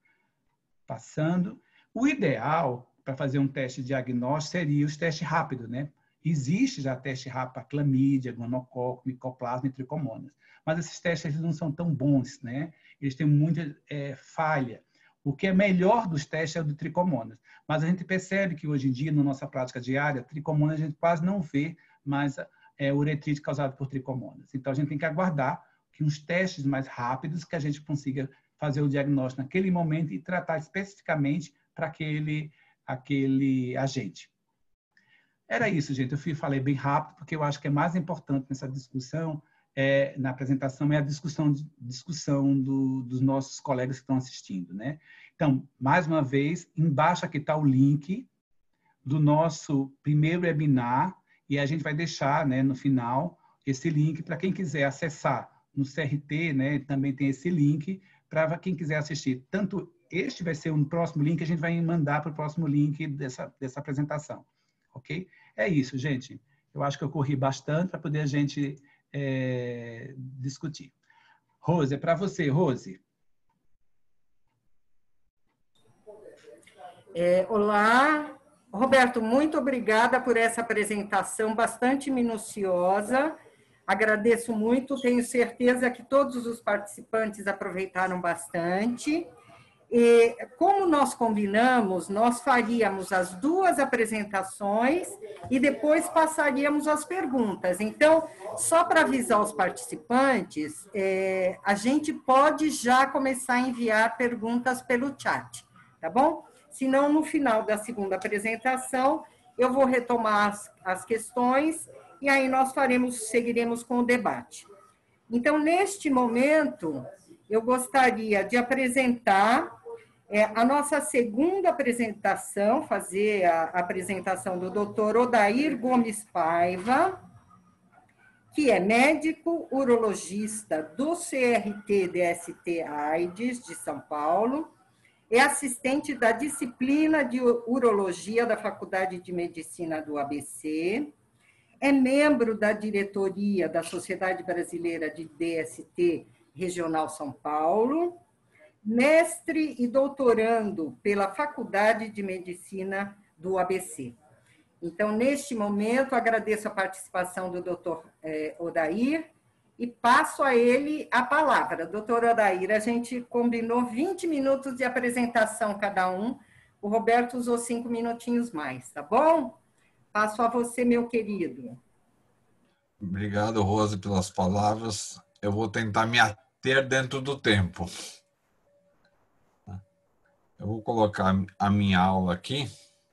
[SPEAKER 3] Passando, o ideal para fazer um teste de diagnóstico seria os testes rápidos, né? Existe já teste rápido para clamídia, gonococo, micoplasma e tricomonas, mas esses testes não são tão bons, né? Eles têm muita é, falha. O que é melhor dos testes é o de tricomonas. Mas a gente percebe que hoje em dia, na nossa prática diária, tricomonas a gente quase não vê mais é, uretrite causada por tricomonas. Então, a gente tem que aguardar que uns testes mais rápidos que a gente consiga fazer o diagnóstico naquele momento e tratar especificamente para aquele, aquele agente. Era isso, gente. Eu fui, falei bem rápido, porque eu acho que é mais importante nessa discussão, é, na apresentação, é a discussão, discussão do, dos nossos colegas que estão assistindo, né? Então, mais uma vez, embaixo aqui está o link do nosso primeiro webinar, e a gente vai deixar, né, no final esse link para quem quiser acessar no C R T, né, também tem esse link para quem quiser assistir. Tanto este vai ser um próximo link, a gente vai mandar para o próximo link dessa, dessa apresentação. Ok? É isso, gente. Eu acho que eu corri bastante para poder a gente é, discutir. Rose, é para você, Rose.
[SPEAKER 2] É, olá, Roberto, muito obrigada por essa apresentação bastante minuciosa. Agradeço muito, tenho certeza que todos os participantes aproveitaram bastante. E, como nós combinamos, nós faríamos as duas apresentações e depois passaríamos às perguntas. Então, só para avisar os participantes, é, a gente pode já começar a enviar perguntas pelo chat, tá bom? Senão, no final da segunda apresentação, eu vou retomar as, as questões e aí nós faremos, seguiremos com o debate. Então, neste momento, eu gostaria de apresentar é, a nossa segunda apresentação, fazer a apresentação do doutor Odair Gomes Paiva, que é médico urologista do C R T D S T AIDS de São Paulo, é assistente da disciplina de urologia da Faculdade de Medicina do A B C, é membro da diretoria da Sociedade Brasileira de D S T Regional São Paulo, mestre e doutorando pela Faculdade de Medicina do A B C. Então, neste momento, agradeço a participação do doutor eh, Odair e passo a ele a palavra. Doutor Odair, a gente combinou vinte minutos de apresentação cada um, o Roberto usou cinco minutinhos mais, tá bom? Passo a você, meu querido.
[SPEAKER 4] Obrigado, Rose, pelas palavras. Eu vou tentar me ater dentro do tempo. Eu vou colocar a minha aula aqui.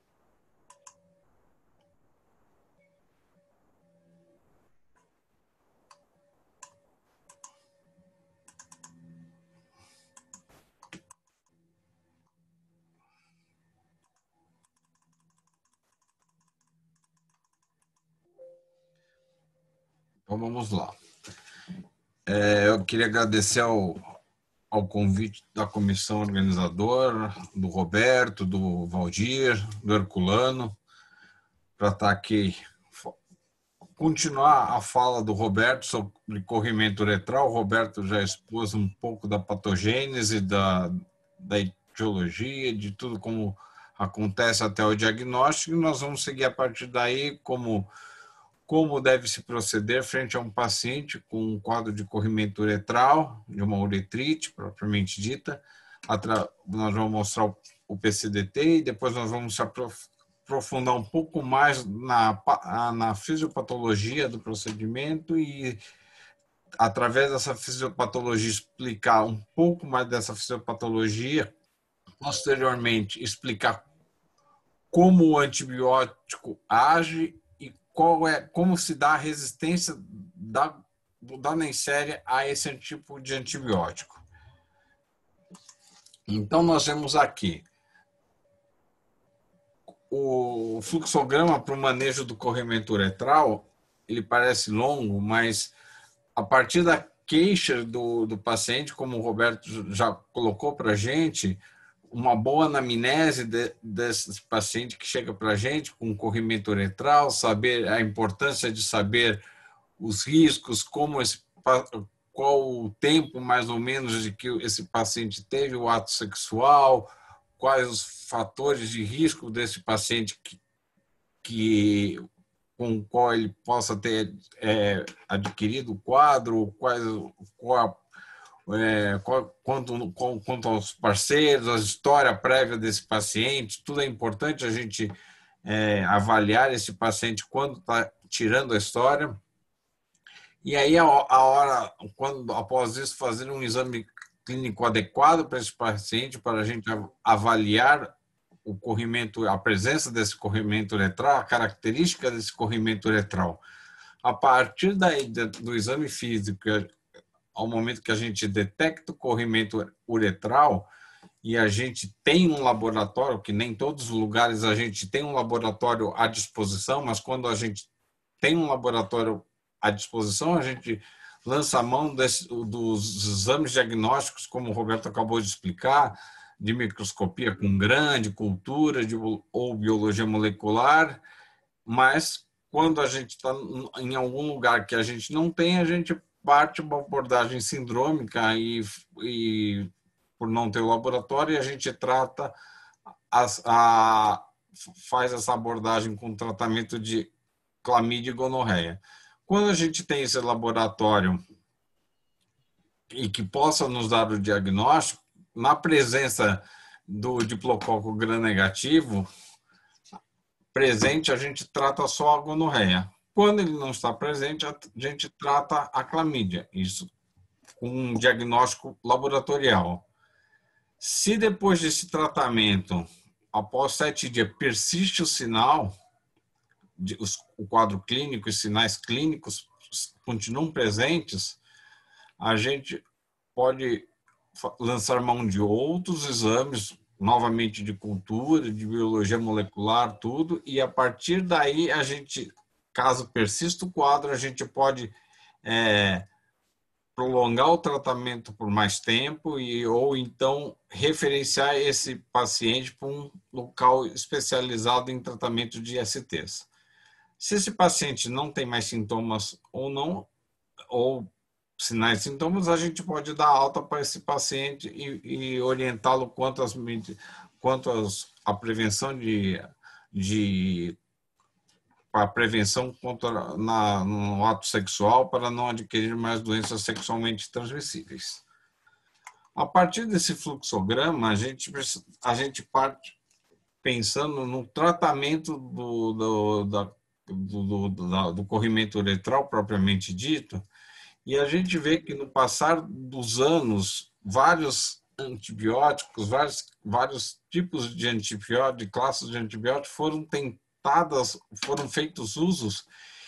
[SPEAKER 4] Então, vamos lá. É, eu queria agradecer ao, ao convite da comissão organizadora, do Roberto, do Valdir, do Herculano, para estar aqui, continuar a fala do Roberto sobre corrimento uretral. O Roberto já expôs um pouco da patogênese, da, da etiologia, de tudo como acontece até o diagnóstico, e nós vamos seguir a partir daí como... como deve se proceder frente a um paciente com um quadro de corrimento uretral, de uma uretrite propriamente dita. Nós vamos mostrar o P C D T e depois nós vamos se aprofundar um pouco mais na, na fisiopatologia do procedimento e, através dessa fisiopatologia, explicar um pouco mais dessa fisiopatologia. Posteriormente, explicar como o antibiótico age qual é, como se dá a resistência da, da Neisseria a esse tipo de antibiótico. Então, nós vemos aqui o fluxograma para o manejo do corrimento uretral. Ele parece longo, mas a partir da queixa do, do paciente, como o Roberto já colocou para a gente, uma boa anamnese de, desse paciente que chega para a gente com corrimento uretral, saber a importância de saber os riscos, como esse, qual o tempo mais ou menos de que esse paciente teve o ato sexual, quais os fatores de risco desse paciente que, que com o qual ele possa ter é, adquirido o quadro, quais, qual É, quanto, quanto aos parceiros, a história prévia desse paciente, tudo é importante a gente é, avaliar esse paciente quando está tirando a história. E aí, a, a hora, quando após isso, fazer um exame clínico adequado para esse paciente, para a gente avaliar o corrimento, a presença desse corrimento uretral, a característica desse corrimento uretral. A partir daí, do exame físico, ao momento que a gente detecta o corrimento uretral e a gente tem um laboratório, que nem todos os lugares a gente tem um laboratório à disposição, mas quando a gente tem um laboratório à disposição, a gente lança a mão desse, dos exames diagnósticos, como o Roberto acabou de explicar, de microscopia com grande, cultura de, ou biologia molecular, mas quando a gente está em algum lugar que a gente não tem, a gente parte uma abordagem sindrômica e, e por não ter o laboratório, a gente trata, as, a, faz essa abordagem com tratamento de clamídia e gonorreia. Quando a gente tem esse laboratório e que possa nos dar o diagnóstico, na presença do diplococo gram-negativo presente, a gente trata só a gonorreia. Quando ele não está presente, a gente trata a clamídia, isso com um diagnóstico laboratorial. Se depois desse tratamento, após sete dias, persiste o sinal, o quadro clínico e sinais clínicos continuam presentes, a gente pode lançar mão de outros exames, novamente de cultura, de biologia molecular, tudo, e a partir daí a gente, caso persista o quadro, a gente pode é, prolongar o tratamento por mais tempo e, ou então referenciar esse paciente para um local especializado em tratamento de I S Ts. Se esse paciente não tem mais sintomas ou não, ou sinais e sintomas, a gente pode dar alta para esse paciente e, e orientá-lo quanto, às, quanto às, à prevenção de, de a prevenção contra, na, no ato sexual para não adquirir mais doenças sexualmente transmissíveis. A partir desse fluxograma, a gente, a gente parte pensando no tratamento do, do, da, do, do, do corrimento uretral propriamente dito, e a gente vê que no passar dos anos, vários antibióticos, vários, vários tipos de antibióticos, de classes de antibióticos foram tentadas, foram feitos usos,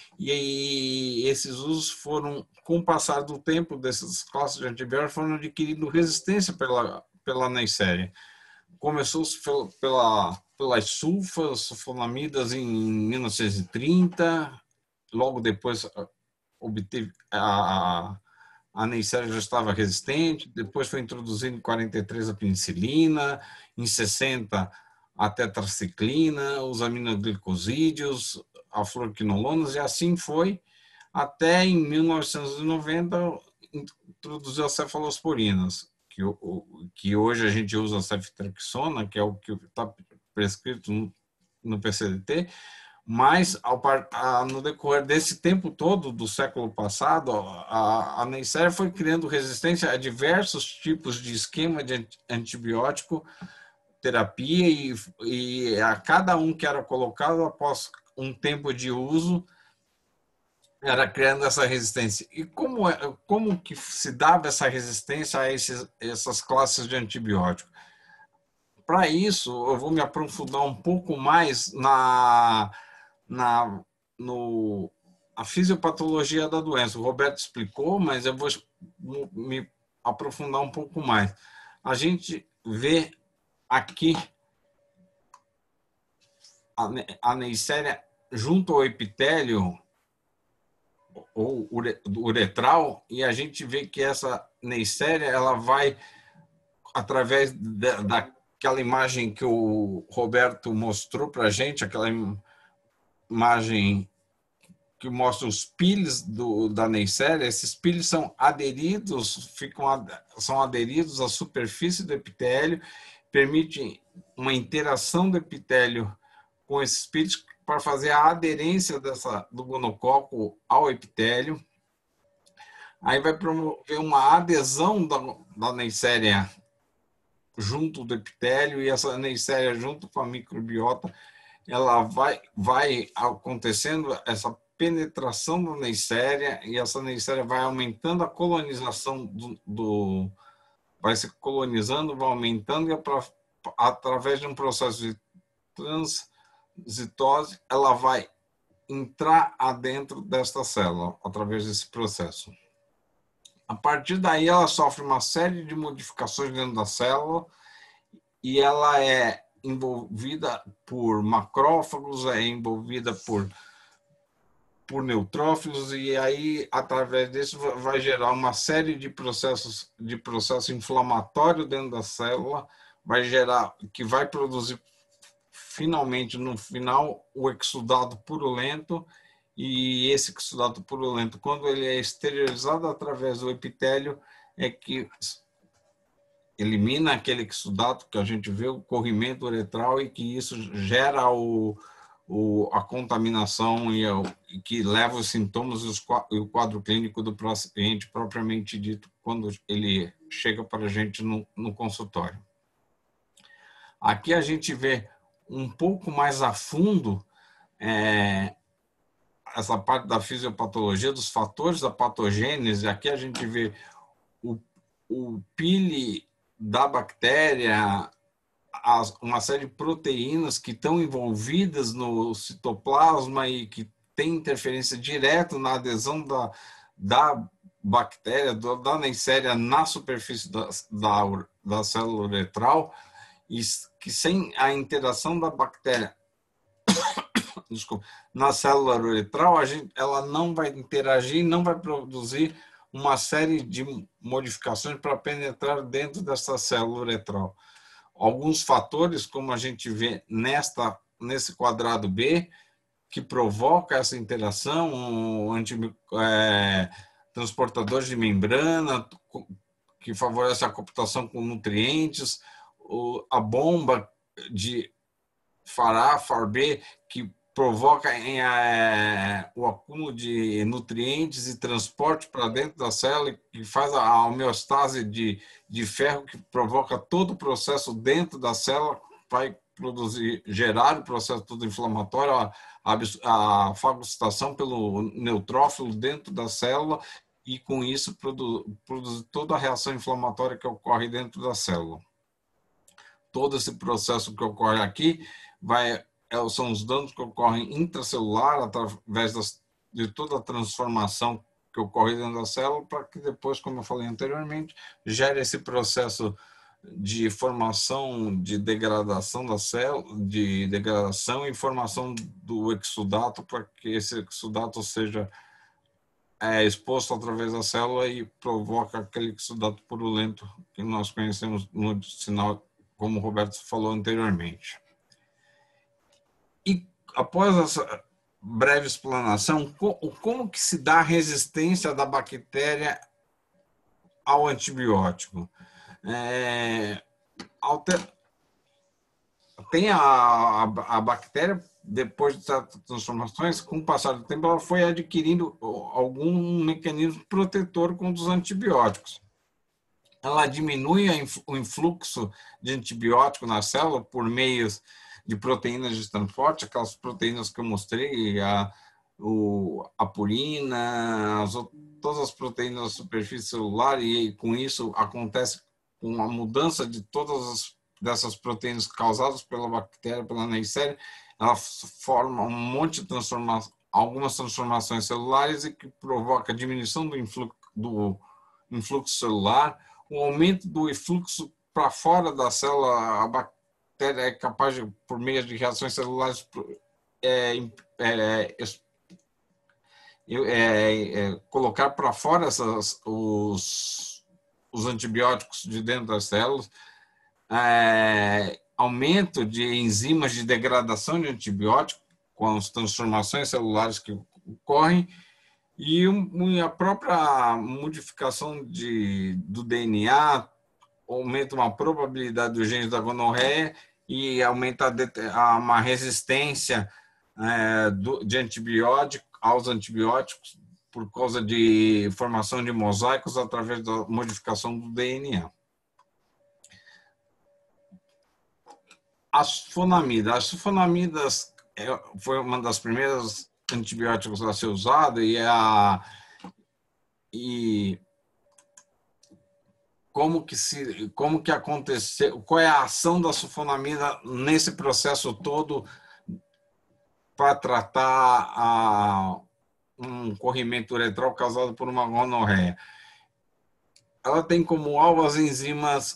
[SPEAKER 4] e esses usos foram, com o passar do tempo dessas classes de antibióticos, foram adquirindo resistência pela, pela Neisseria. Começou pela, pela, pelas sulfas, sulfonamidas em mil novecentos e trinta, logo depois obteve a, a Neisseria já estava resistente, depois foi introduzido em quarenta e três a penicilina, em sessenta a tetraciclina, os aminoglicosídeos, a fluoroquinolonas, e assim foi até em mil novecentos e noventa introduziu as cefalosporinas, que, que hoje a gente usa a ceftriaxona, que é o que está prescrito no, no P C D T, mas ao, a, no decorrer desse tempo todo do século passado, a, a Neisseria foi criando resistência a diversos tipos de esquema de antibiótico terapia e, e a cada um que era colocado após um tempo de uso era criando essa resistência. E como, como que se dava essa resistência a esses, essas classes de antibiótico? Para isso, eu vou me aprofundar um pouco mais na, na no, a fisiopatologia da doença. O Roberto explicou, mas eu vou me aprofundar um pouco mais. A gente vê aqui a Neisseria junto ao epitélio ou uretral, e a gente vê que essa Neisseria ela vai através da, daquela imagem que o Roberto mostrou para a gente, aquela imagem que mostra os piles do, da Neisseria. Esses piles são aderidos, ficam, são aderidos à superfície do epitélio, permite uma interação do epitélio com esses piles para fazer a aderência dessa, do gonococo ao epitélio. Aí vai promover uma adesão da, da Neisseria junto do epitélio, e essa Neisseria junto com a microbiota, ela vai, vai acontecendo essa penetração da Neisseria, e essa Neisseria vai aumentando a colonização do, do vai se colonizando, vai aumentando e através de um processo de transitose, ela vai entrar adentro desta célula, através desse processo. A partir daí, ela sofre uma série de modificações dentro da célula e ela é envolvida por macrófagos, é envolvida por, por neutrófilos e aí, através disso, vai gerar uma série de processos, de processo inflamatório dentro da célula, vai gerar, que vai produzir finalmente, no final, o exudato purulento, e esse exudato purulento, quando ele é exteriorizado através do epitélio, é que elimina aquele exudato que a gente vê, o corrimento uretral, e que isso gera o, o, a contaminação e, o, e que leva os sintomas e, os, e o quadro clínico do paciente propriamente dito, quando ele chega para a gente no, no consultório. Aqui a gente vê um pouco mais a fundo é, essa parte da fisiopatologia, dos fatores da patogênese. Aqui a gente vê o, o pile da bactéria, as, uma série de proteínas que estão envolvidas no citoplasma e que tem interferência direta na adesão da, da bactéria, da Neisseria na superfície da, da, da célula uretral, e que sem a interação da bactéria desculpa, na célula uretral, a gente, ela não vai interagir, não vai produzir uma série de modificações para penetrar dentro dessa célula uretral. Alguns fatores, como a gente vê nesta, nesse quadrado B, que provoca essa interação, anti, é, transportadores de membrana, que favorece a cooptação com nutrientes, a bomba de FAR A, FAR B, que provoca em, é, o acúmulo de nutrientes e transporte para dentro da célula, que faz a homeostase de, de ferro, que provoca todo o processo dentro da célula, vai produzir, gerar o processo todo inflamatório, a, a, a fagocitação pelo neutrófilo dentro da célula, e com isso produz, produz toda a reação inflamatória que ocorre dentro da célula. Todo esse processo que ocorre aqui vai, são os danos que ocorrem intracelular, através das, de toda a transformação que ocorre dentro da célula, para que depois, como eu falei anteriormente, gere esse processo de formação, de degradação da célula, de degradação e formação do exudato, para que esse exudato seja é, exposto através da célula e provoca aquele exudato purulento que nós conhecemos no sinal, como o Roberto falou anteriormente. E após essa breve explanação, como que se dá a resistência da bactéria ao antibiótico? É, alter... Tem a, a, a bactéria, depois de certas transformações, com o passar do tempo, ela foi adquirindo algum mecanismo protetor contra os antibióticos. Ela diminui o influxo de antibiótico na célula por meios de proteínas de transporte, aquelas proteínas que eu mostrei, a, o, a purina, as, todas as proteínas da superfície celular, e com isso acontece com a mudança de todas as, dessas proteínas causadas pela bactéria, pela Neisseria, ela forma um monte de transformações, algumas transformações celulares, e que provoca a diminuição do influxo, do influxo celular, o aumento do influxo para fora da célula. A bactéria é capaz, de, por meio de reações celulares, é, é, é, é, colocar para fora essas, os, os antibióticos de dentro das células, é, aumento de enzimas de degradação de antibiótico com as transformações celulares que ocorrem, e a própria modificação de, do D N A aumenta uma probabilidade dos genes da gonorreia e aumenta a, uma resistência é, do, de antibiótico, aos antibióticos, por causa de formação de mosaicos através da modificação do D N A. As sulfonamidas. As sulfonamidas é, foi uma das primeiras antibióticos a ser usado, e, a, e como que se, como que aconteceu, qual é a ação da sulfonamida nesse processo todo para tratar a, um corrimento uretral causado por uma gonorreia. Ela tem como alvo as enzimas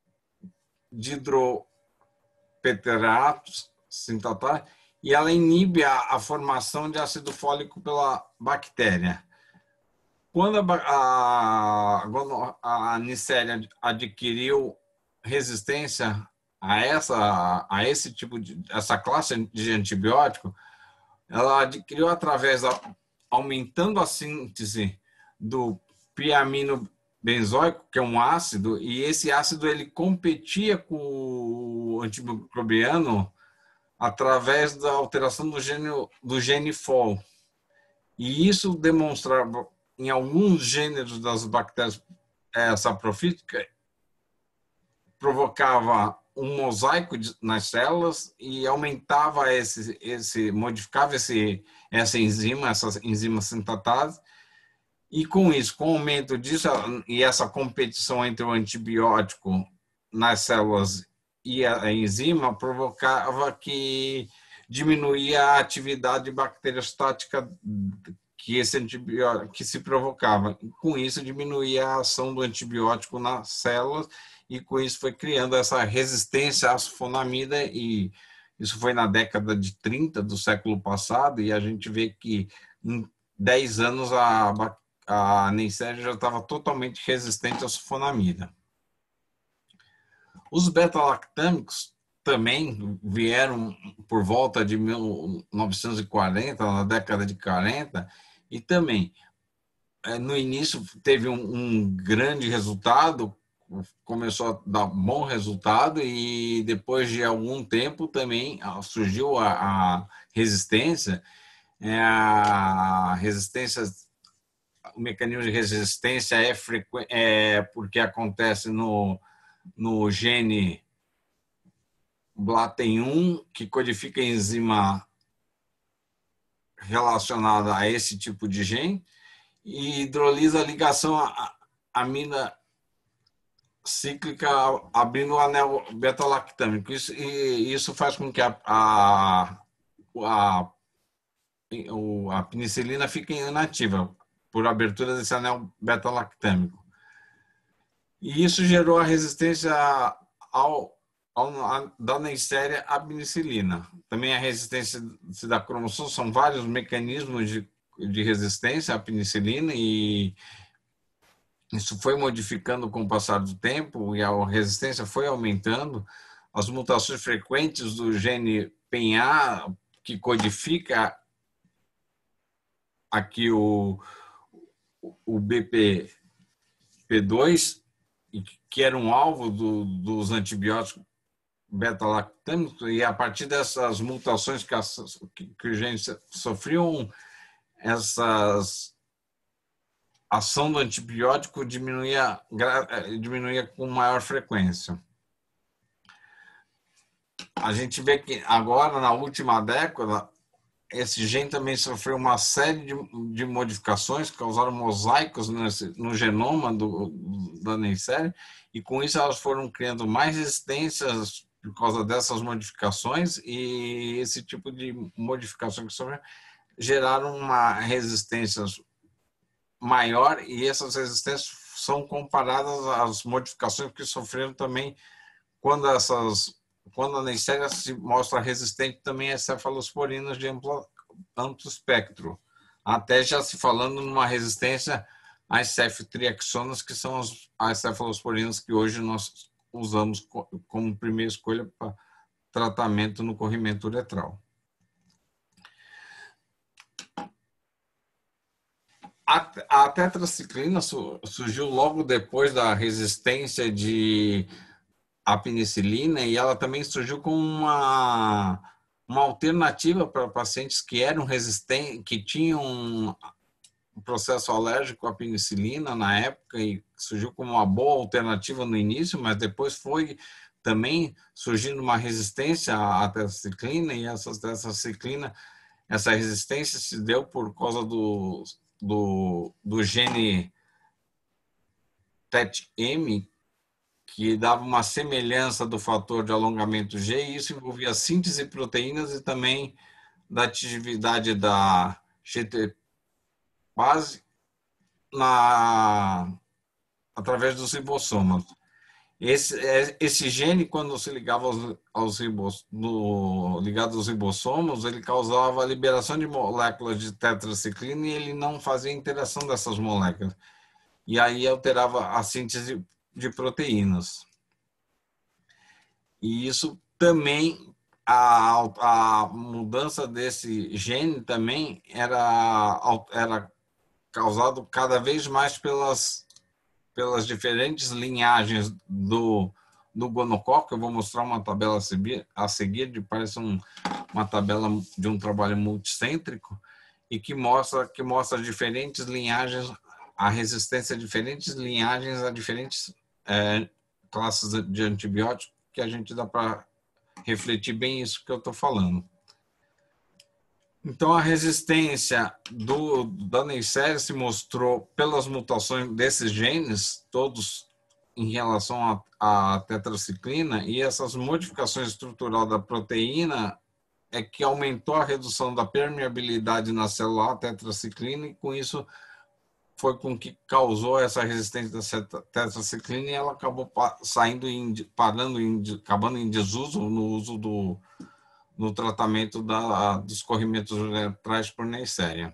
[SPEAKER 4] dihidropeteratos sintatases e ela inibe a, a formação de ácido fólico pela bactéria. Quando a, a, a Neisseria adquiriu resistência a essa a esse tipo de essa classe de antibiótico, ela adquiriu através da aumentando a síntese do piamino-benzoico, que é um ácido, e esse ácido ele competia com o antimicrobiano através da alteração do gene do gene F O L. E isso demonstrava em alguns gêneros das bactérias saprofíticas provocava um mosaico nas células e aumentava esse, esse modificava esse, essa enzima, essas enzimas sintatases, e com isso, com o aumento disso e essa competição entre o antibiótico nas células e a enzima, provocava que diminuía a atividade bacteriostática que esse antibiótico que se provocava. Com isso, diminuía a ação do antibiótico nas células, e com isso foi criando essa resistência à sulfonamida, e isso foi na década de trinta do século passado, e a gente vê que em dez anos a, a Neisseria já estava totalmente resistente à sulfonamida. Os beta-lactâmicos também vieram por volta de mil novecentos e quarenta, na década de quarenta, e também no início teve um, um grande resultado, começou a dar bom resultado, e depois de algum tempo também surgiu a, a resistência, é, a resistência, o mecanismo de resistência é, frequ... é porque acontece no, no gene B L A T M um, que codifica a enzima relacionada a esse tipo de gene, e hidrolisa a ligação à amina cíclica abrindo o anel beta-lactâmico. Isso, e isso faz com que a, a, a, a penicilina fique inativa por abertura desse anel beta-lactâmico. E isso gerou a resistência ao, ao, da Neisseria à penicilina. Também a resistência da cromossomo, são vários mecanismos de, de resistência à penicilina, e isso foi modificando com o passar do tempo, e a resistência foi aumentando. As mutações frequentes do gene P E N A, que codifica aqui o, o B P P dois, que era um alvo do, dos antibióticos beta-lactâmicos, e a partir dessas mutações que, as, que, que o gene sofriam, essas a ação do antibiótico diminuía, diminuía com maior frequência. A gente vê que agora, na última década, esse gene também sofreu uma série de, de modificações que causaram mosaicos nesse, no genoma do, da Neisseria, e com isso elas foram criando mais resistências por causa dessas modificações, e esse tipo de modificação que sofreram geraram uma resistência maior, e essas resistências são comparadas às modificações que sofreram também quando essas quando a Neisseria se mostra resistente também a cefalosporinas de amplo, amplo espectro, até já se falando numa resistência às ceftriaxonas, que são as, as cefalosporinas que hoje nós usamos como primeira escolha para tratamento no corrimento uretral. A tetraciclina surgiu logo depois da resistência de a penicilina, e ela também surgiu como uma, uma alternativa para pacientes que eram resistentes, que tinham um processo alérgico à penicilina na época, e surgiu como uma boa alternativa no início, mas depois foi também surgindo uma resistência à tetraciclina, e essa tetraciclina, essa resistência se deu por causa do Do, do gene T E T M, que dava uma semelhança do fator de alongamento G, e isso envolvia a síntese de proteínas e também da atividade da G T P-base na através dos ribossomos. Esse, esse gene, quando se ligava aos, aos ribos, no, ligado aos ribossomos, ele causava a liberação de moléculas de tetraciclina e ele não fazia interação dessas moléculas. E aí alterava a síntese de proteínas. E isso também, a, a mudança desse gene também era, era causado cada vez mais pelas pelas diferentes linhagens do, do gonococo. Eu vou mostrar uma tabela a seguir, a seguir de, parece um, uma tabela de um trabalho multicêntrico, e que mostra, que mostra diferentes linhagens, a resistência a diferentes linhagens a diferentes é, classes de antibióticos, que a gente dá para refletir bem isso que eu estou falando. Então, a resistência do, da Neisseria se mostrou pelas mutações desses genes, todos em relação à tetraciclina, e essas modificações estruturais da proteína é que aumentou a redução da permeabilidade na célula à tetraciclina, e com isso foi com que causou essa resistência da tetraciclina, e ela acabou saindo, em, parando, em, acabando em desuso no uso do no tratamento da, dos corrimentos uretrais por Neisseria.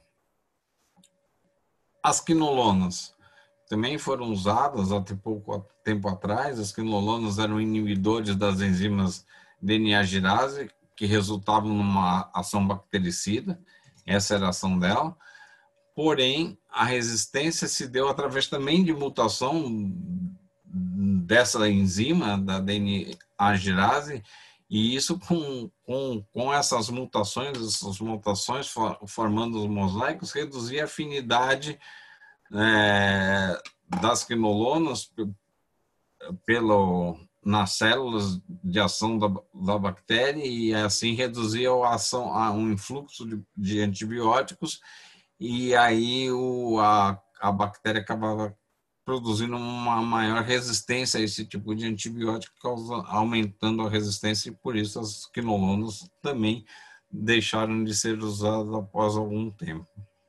[SPEAKER 4] As quinolonas também foram usadas até pouco tempo atrás. As quinolonas eram inibidores das enzimas D N A girase, que resultavam numa ação bactericida. Essa era a ação dela. Porém, a resistência se deu através também de mutação dessa enzima, da D N A girase, e isso com, com, com essas mutações, essas mutações formando os mosaicos, reduzia a afinidade é, das quinolonas pelo, nas células de ação da, da bactéria, e assim reduzia a ação, a um influxo de, de antibióticos, e aí o, a, a bactéria acabava produzindo uma maior resistência a esse tipo de antibiótico, causa, aumentando a resistência, e por isso as quinolonas também deixaram de ser usadas após algum tempo.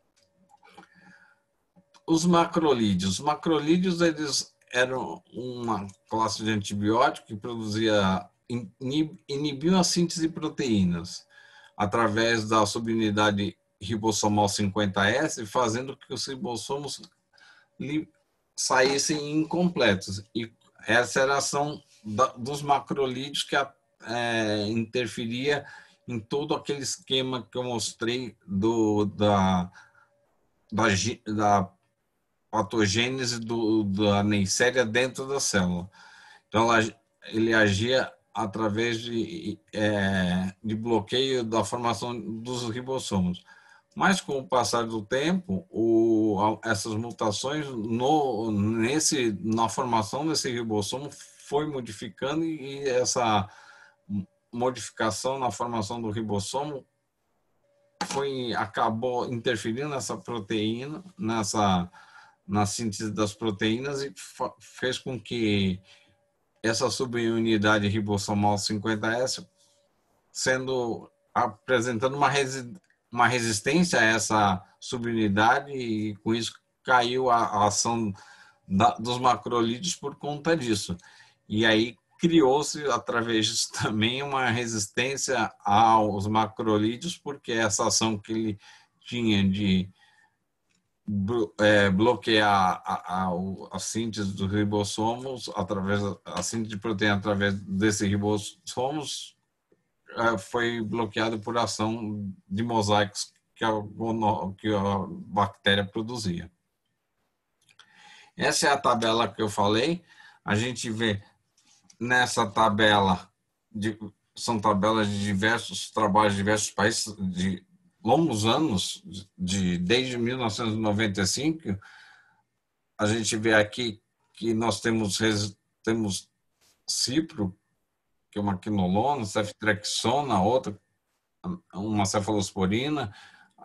[SPEAKER 4] Os macrolídeos. Os macrolídeos, eles eram uma classe de antibiótico que produzia, inibiam a síntese de proteínas através da subunidade ribossomal cinquenta S, fazendo que os ribossomos saíssem incompletos. E essa era a ação da, dos macrolídeos, que é, interferia em todo aquele esquema que eu mostrei do, da, da, da patogênese do, da Neisseria dentro da célula. Então, ela, ele agia através de, é, de bloqueio da formação dos ribossomos. Mas, com o passar do tempo, o, essas mutações no, nesse, na formação desse ribossomo foi modificando, e essa modificação na formação do ribossomo foi, acabou interferindo nessa proteína, nessa, na síntese das proteínas, e fez com que essa subunidade ribossomal cinquenta S, sendo, apresentando uma resistência, uma resistência a essa subunidade, e com isso caiu a, a ação da, dos macrolídeos por conta disso. E aí criou-se, através disso também, uma resistência aos macrolídeos, porque essa ação que ele tinha de é, bloquear a, a, a síntese dos ribossomos, através a síntese de proteína através desses ribossomos, foi bloqueado por ação de mosaicos que a, que a bactéria produzia. Essa é a tabela que eu falei. A gente vê nessa tabela, de, são tabelas de diversos trabalhos de diversos países, de longos anos, de, desde mil novecentos e noventa e cinco. A gente vê aqui que nós temos, temos cipro, que é uma quinolona, ceftriaxona, outra, uma cefalosporina,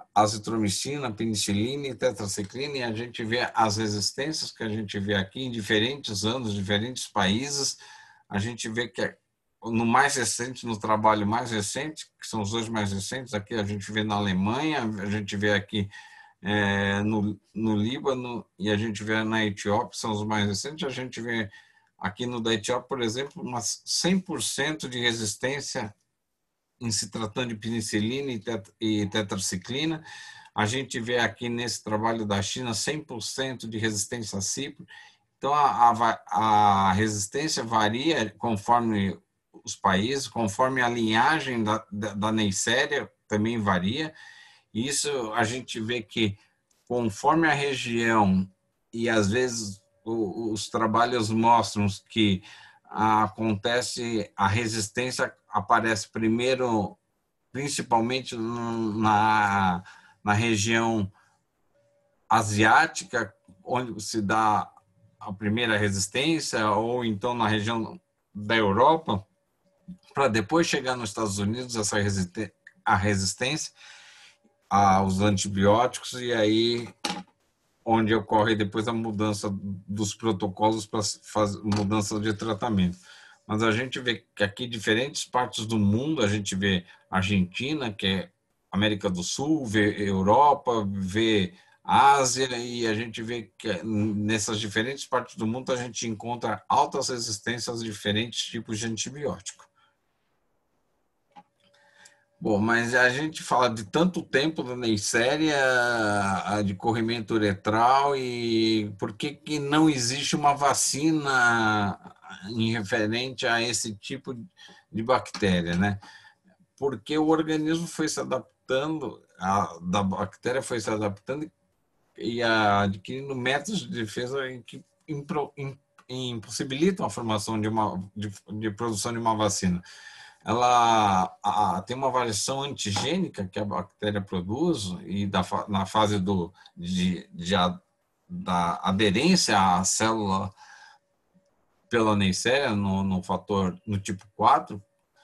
[SPEAKER 4] azitromicina, penicilina e tetraciclina, e a gente vê as resistências que a gente vê aqui em diferentes anos, diferentes países. A gente vê que no mais recente, no trabalho mais recente, que são os dois mais recentes, aqui a gente vê na Alemanha, a gente vê aqui é, no, no Líbano e a gente vê na Etiópia, são os mais recentes. A gente vê aqui no da Etiópia, por exemplo, umas cem por cento de resistência em se tratando de penicilina e, tet e tetraciclina. A gente vê aqui nesse trabalho da China cem por cento de resistência a cipro. Então, a, a, a resistência varia conforme os países, conforme a linhagem da, da, da Neisseria também varia. Isso a gente vê que conforme a região, e às vezes o, os trabalhos mostram que acontece, a resistência aparece primeiro, principalmente na, na região asiática, onde se dá a primeira resistência, ou então na região da Europa, para depois chegar nos Estados Unidos essa resistência, a resistência aos antibióticos, e aí onde ocorre depois a mudança dos protocolos para fazer mudança de tratamento. Mas a gente vê que aqui diferentes partes do mundo, a gente vê Argentina, que é América do Sul, vê Europa, vê Ásia, e a gente vê que nessas diferentes partes do mundo a gente encontra altas resistências a diferentes tipos de antibiótico. Bom, mas a gente fala de tanto tempo da Neisseria, de corrimento uretral, e por que que não existe uma vacina em referente a esse tipo de bactéria, né? Porque o organismo foi se adaptando, a da bactéria foi se adaptando e adquirindo métodos de defesa que impro, impossibilitam a formação de uma de, de produção de uma vacina. Ela a, tem uma variação antigênica que a bactéria produz, e da, na fase do, de, de a, da aderência à célula pela Neisseria, no, no fator, no tipo quatro,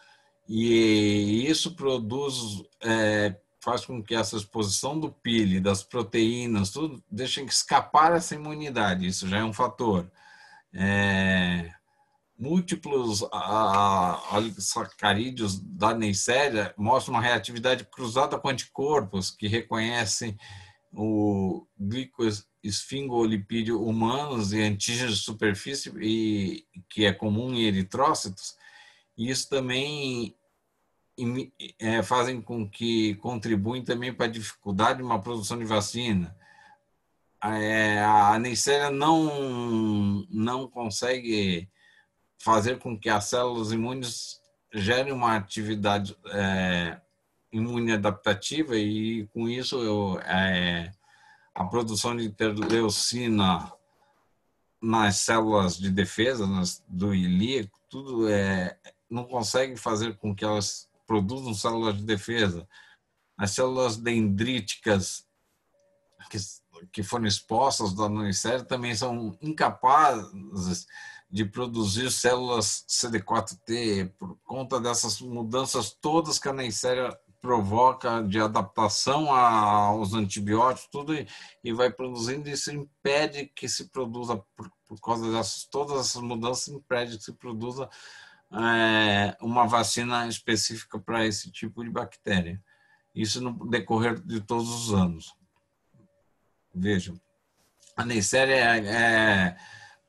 [SPEAKER 4] e isso produz, é, faz com que essa exposição do pile, das proteínas, tudo, deixem escapar essa imunidade. Isso já é um fator. É, múltiplos sacarídeos da Neisseria mostram uma reatividade cruzada com anticorpos que reconhecem o glicoesfingolipídio humanos e antígenos de superfície, e, que é comum em eritrócitos. E isso também é, fazem com que contribuem também para a dificuldade de uma produção de vacina. É, a Neisseria não, não consegue fazer com que as células imunes gerem uma atividade é, imune adaptativa, e com isso eu, é, a produção de interleucina nas células de defesa, nas, do ilíaco, tudo é, não consegue fazer com que elas produzam células de defesa. As células dendríticas que, que foram expostas da Neisseria também são incapazes de produzir células C D quatro T por conta dessas mudanças todas que a Neisseria provoca de adaptação aos antibióticos, tudo, e, e vai produzindo. Isso impede que se produza, por, por causa dessas todas essas mudanças, impede que se produza é, uma vacina específica para esse tipo de bactéria. Isso no decorrer de todos os anos. Vejam, a Neisseria é, é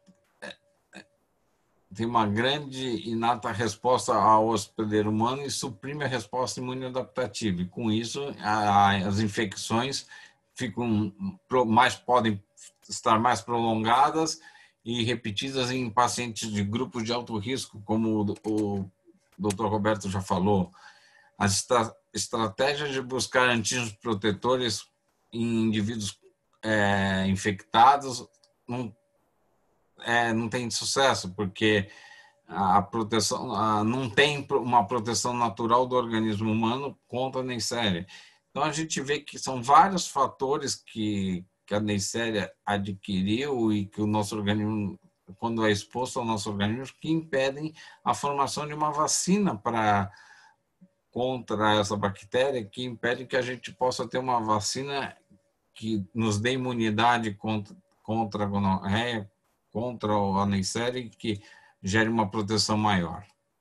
[SPEAKER 4] tem uma grande inata resposta ao hospedeiro humano e suprime a resposta imunoadaptativa. E, com isso, as infecções ficam mais, podem estar mais prolongadas e repetidas em pacientes de grupos de alto risco, como o doutor Roberto já falou. As estratégias de buscar antígenos protetores em indivíduos é, infectados não É, não tem sucesso, porque a proteção a, não tem uma proteção natural do organismo humano contra a Neisseria. Então a gente vê que são vários fatores que, que a Neisseria adquiriu e que o nosso organismo, quando é exposto ao nosso organismo, que impedem a formação de uma vacina para contra essa bactéria que impede que a gente possa ter uma vacina que nos dê imunidade contra, contra a gonorreia, contra a Neisseria e que gere uma proteção maior.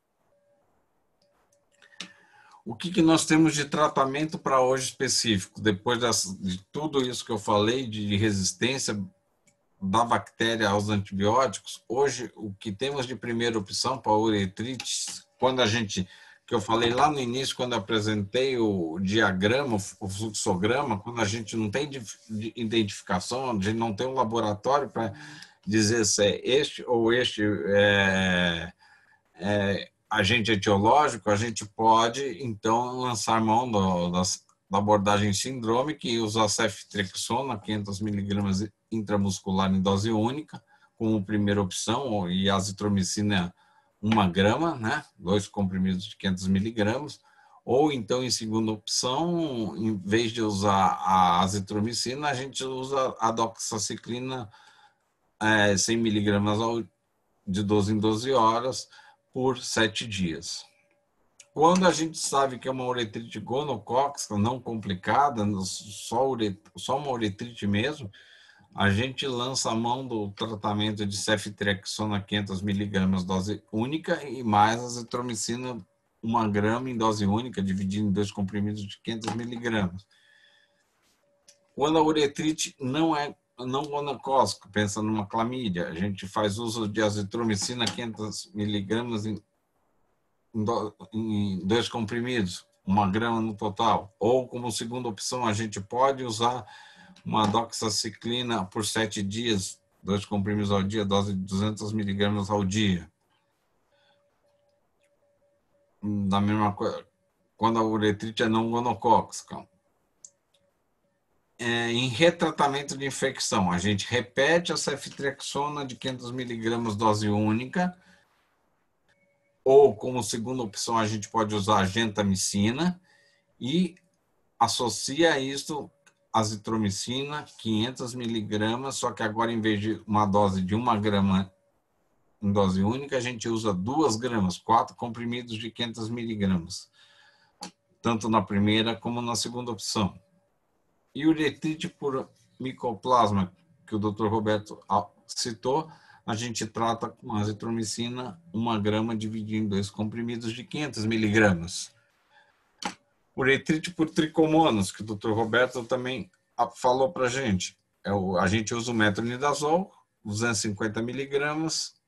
[SPEAKER 4] O que, que nós temos de tratamento para hoje específico? Depois das, de tudo isso que eu falei, de resistência da bactéria aos antibióticos, hoje o que temos de primeira opção para a uretrite, quando a gente, que eu falei lá no início, quando eu apresentei o diagrama, o fluxograma, quando a gente não tem identificação, a gente não tem um laboratório para dizer se é este ou este é, é, agente etiológico, a gente pode, então, lançar mão do, da, da abordagem sindrômica e usar ceftriaxona, quinhentos miligramas intramuscular em dose única, como primeira opção, e azitromicina uma grama, né? Dois comprimidos de quinhentos miligramas, ou então, em segunda opção, em vez de usar a azitromicina, a gente usa a doxaciclina é, cem miligramas de doze em doze horas, por sete dias. Quando a gente sabe que é uma uretrite gonocócica não complicada, só, uret, só uma uretrite mesmo, a gente lança a mão do tratamento de ceftriaxona quinhentos miligramas dose única e mais azitromicina uma grama em dose única, dividido em dois comprimidos de quinhentos miligramas. Quando a uretrite não é não gonocócica, pensa numa clamídia, a gente faz uso de azitromicina quinhentos miligramas em, em, do, em dois comprimidos, uma grama no total. Ou, como segunda opção, a gente pode usar uma doxaciclina por sete dias, dois comprimidos ao dia, dose de duzentos miligramas ao dia. Da mesma coisa, quando a uretrite é não gonocócica. É, em retratamento de infecção, a gente repete a ceftriaxona de quinhentos miligramas dose única, ou como segunda opção a gente pode usar a gentamicina e associa a isso azitromicina quinhentos miligramas, só que agora em vez de uma dose de uma grama em dose única, a gente usa duas gramas, quatro comprimidos de quinhentos miligramas, tanto na primeira como na segunda opção. E uretrite por micoplasma, que o doutor Roberto citou, a gente trata com azitromicina, uma grama dividido em dois comprimidos de quinhentos miligramas. Uretrite por tricomonas, que o doutor Roberto também falou para a gente. É o, a gente usa o metronidazol, duzentos e cinquenta miligramas,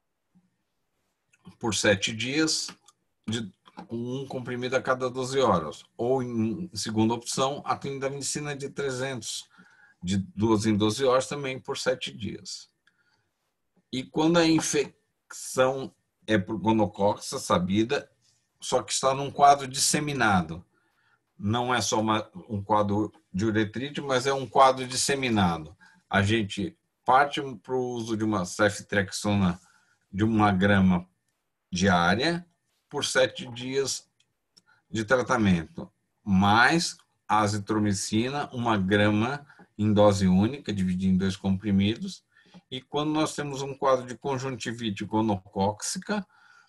[SPEAKER 4] por sete dias, de um comprimido a cada doze horas. Ou, em segunda opção, a clindamicina de trezentos, de doze em doze horas, também por sete dias. E quando a infecção é por gonocócica, sabida, só que está num quadro disseminado. Não é só uma, um quadro de uretrite, mas é um quadro disseminado. A gente parte para o uso de uma ceftriaxona de uma grama diária, por sete dias de tratamento, mais a azitromicina, uma grama em dose única, dividida em dois comprimidos, e quando nós temos um quadro de conjuntivite gonocócica,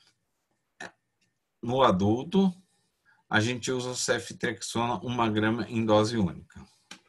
[SPEAKER 4] no adulto, a gente usa ceftriaxona, uma grama em dose única.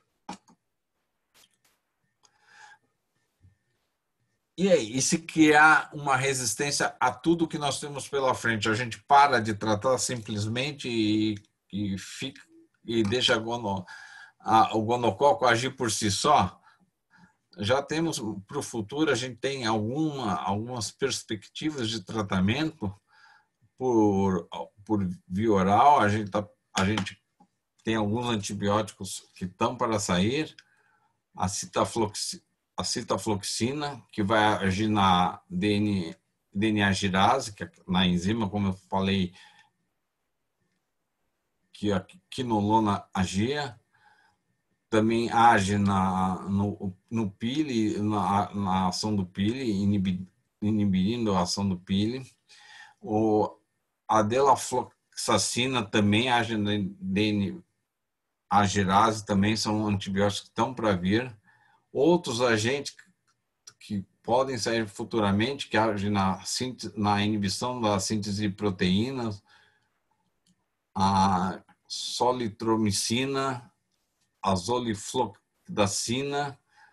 [SPEAKER 4] E aí, e se criar uma resistência a tudo que nós temos pela frente, a gente para de tratar simplesmente e, e, fica, e deixa a gono, a, o gonococo agir por si só? Já temos, para o futuro, a gente tem alguma, algumas perspectivas de tratamento por, por via oral, a gente, tá, a gente tem alguns antibióticos que estão para sair, a citafloxina, a citafloxina, que vai agir na D N A girase, que é na enzima, como eu falei, que a quinolona agia, também age na, no, no pili, na, na ação do pili, inibi, inibindo a ação do pili. O, a delafloxacina também age na D N A girase, também são antibióticos que estão para vir. Outros agentes que podem sair futuramente, que agem na, na inibição da síntese de proteínas, a solitromicina, a zoliflodacina,